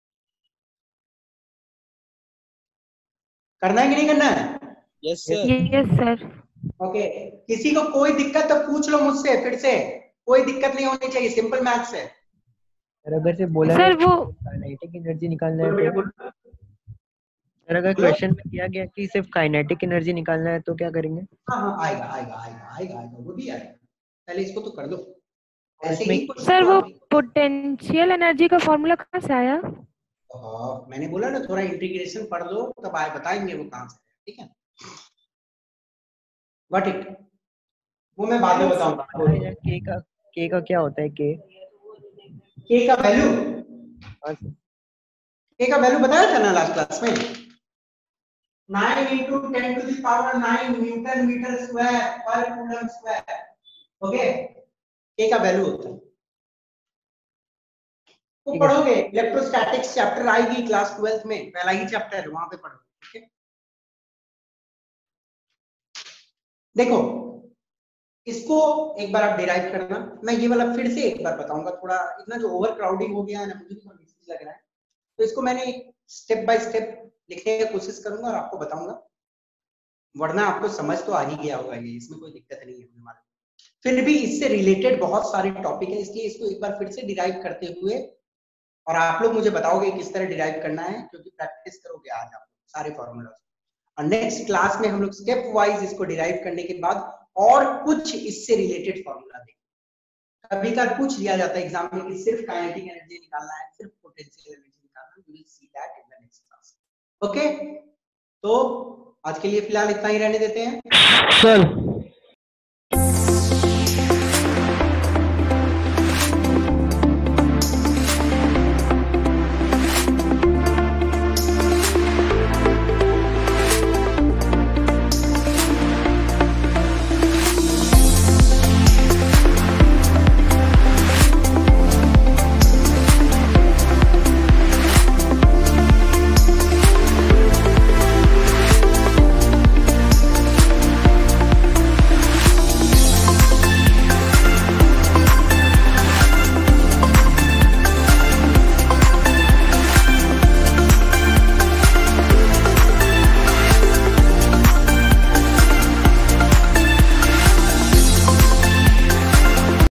A: करना है कि नहीं करना है?
H: Yes sir.
F: Yes sir.
A: Okay, किसी को कोई दिक्कत तो पूछ लो मुझसे फिर से, कोई दिक्कत नहीं होनी चाहिए, सिंपल मैथ्स है।
B: सर अगर से बोला
F: सर वो
B: काइनेटिक एनर्जी निकालना है तो, सर अगर क्वेश्चन में किया गया कि सिर्फ काइनेटिक एनर्जी निकालना है तो क्या करेंगे?
A: हाँ हाँ आएगा आएगा आएगा आएगा आएगा वो भी आएगा, पहले इसको तो कर दो। ऐसे ही
F: सर वो पोटेंशियल एनर्जी का फॉर्मूला कहाँ से आया?
A: हाँ मैंने बोला ना, थोड़ा इंटीग्रेशन पढ़ लो तब आए बताएंगे वो कहाँ से, ठीक है? व्हाट इट, वो मैं बाद में बताऊंगा।
B: के का के का क्या होता है? के
A: के का वैल्यू, के का वैल्यू बताया था ना लास्ट क्लास में, nine into ten to the power nine newton metre square पर कूलम स्क्वायर। ओके, के का वैल्यू होता है, वो पढ़ोगे, इलेक्ट्रोस्टैटिक्स चैप्टर आएगी क्लास ट्वेल्थ में, पहला ही चैप्टर है, वहां पे पढ़ो। ठीक है, देखो इसको एक बार आप डिराइव करना, मैं ये वाला फिर से एक बार बताऊंगा, थोड़ा इतना जो ओवर क्राउडिंग हो गया है ना, मुझे भी थोड़ा डिफिकल्ट लग रहा है, तो इसको मैंने स्टेप बाय स्टेप लिखने की कोशिश करूंगा और आपको बताऊंगा, वरना आपको समझ तो आ ही गया होगा ये, इसमें कोई दिक्कत नहीं है हमारे। फिर भी इससे रिलेटेड बहुत सारे टॉपिक है, इसलिए इसको एक बार फिर से डिराइव करते हुए, और आप लोग मुझे बताओगे किस तरह डिराइव करना है, क्योंकि प्रैक्टिस करोगे आज आप सारे फॉर्मूला। और नेक्स्ट क्लास में हम लोग स्टेप वाइज इसको डिराइव करने के बाद और कुछ इससे रिलेटेड फॉर्मूला देखेंगे। कभी कभी पूछ लिया जाता है एग्जाम में कि सिर्फ काइनेटिक एनर्जी निकालना है, सिर्फ पोटेंशियल एनर्जी निकालना है। We will see that in the next class. Okay, तो आज के लिए फिलहाल इतना ही रहने देते हैं
G: सर।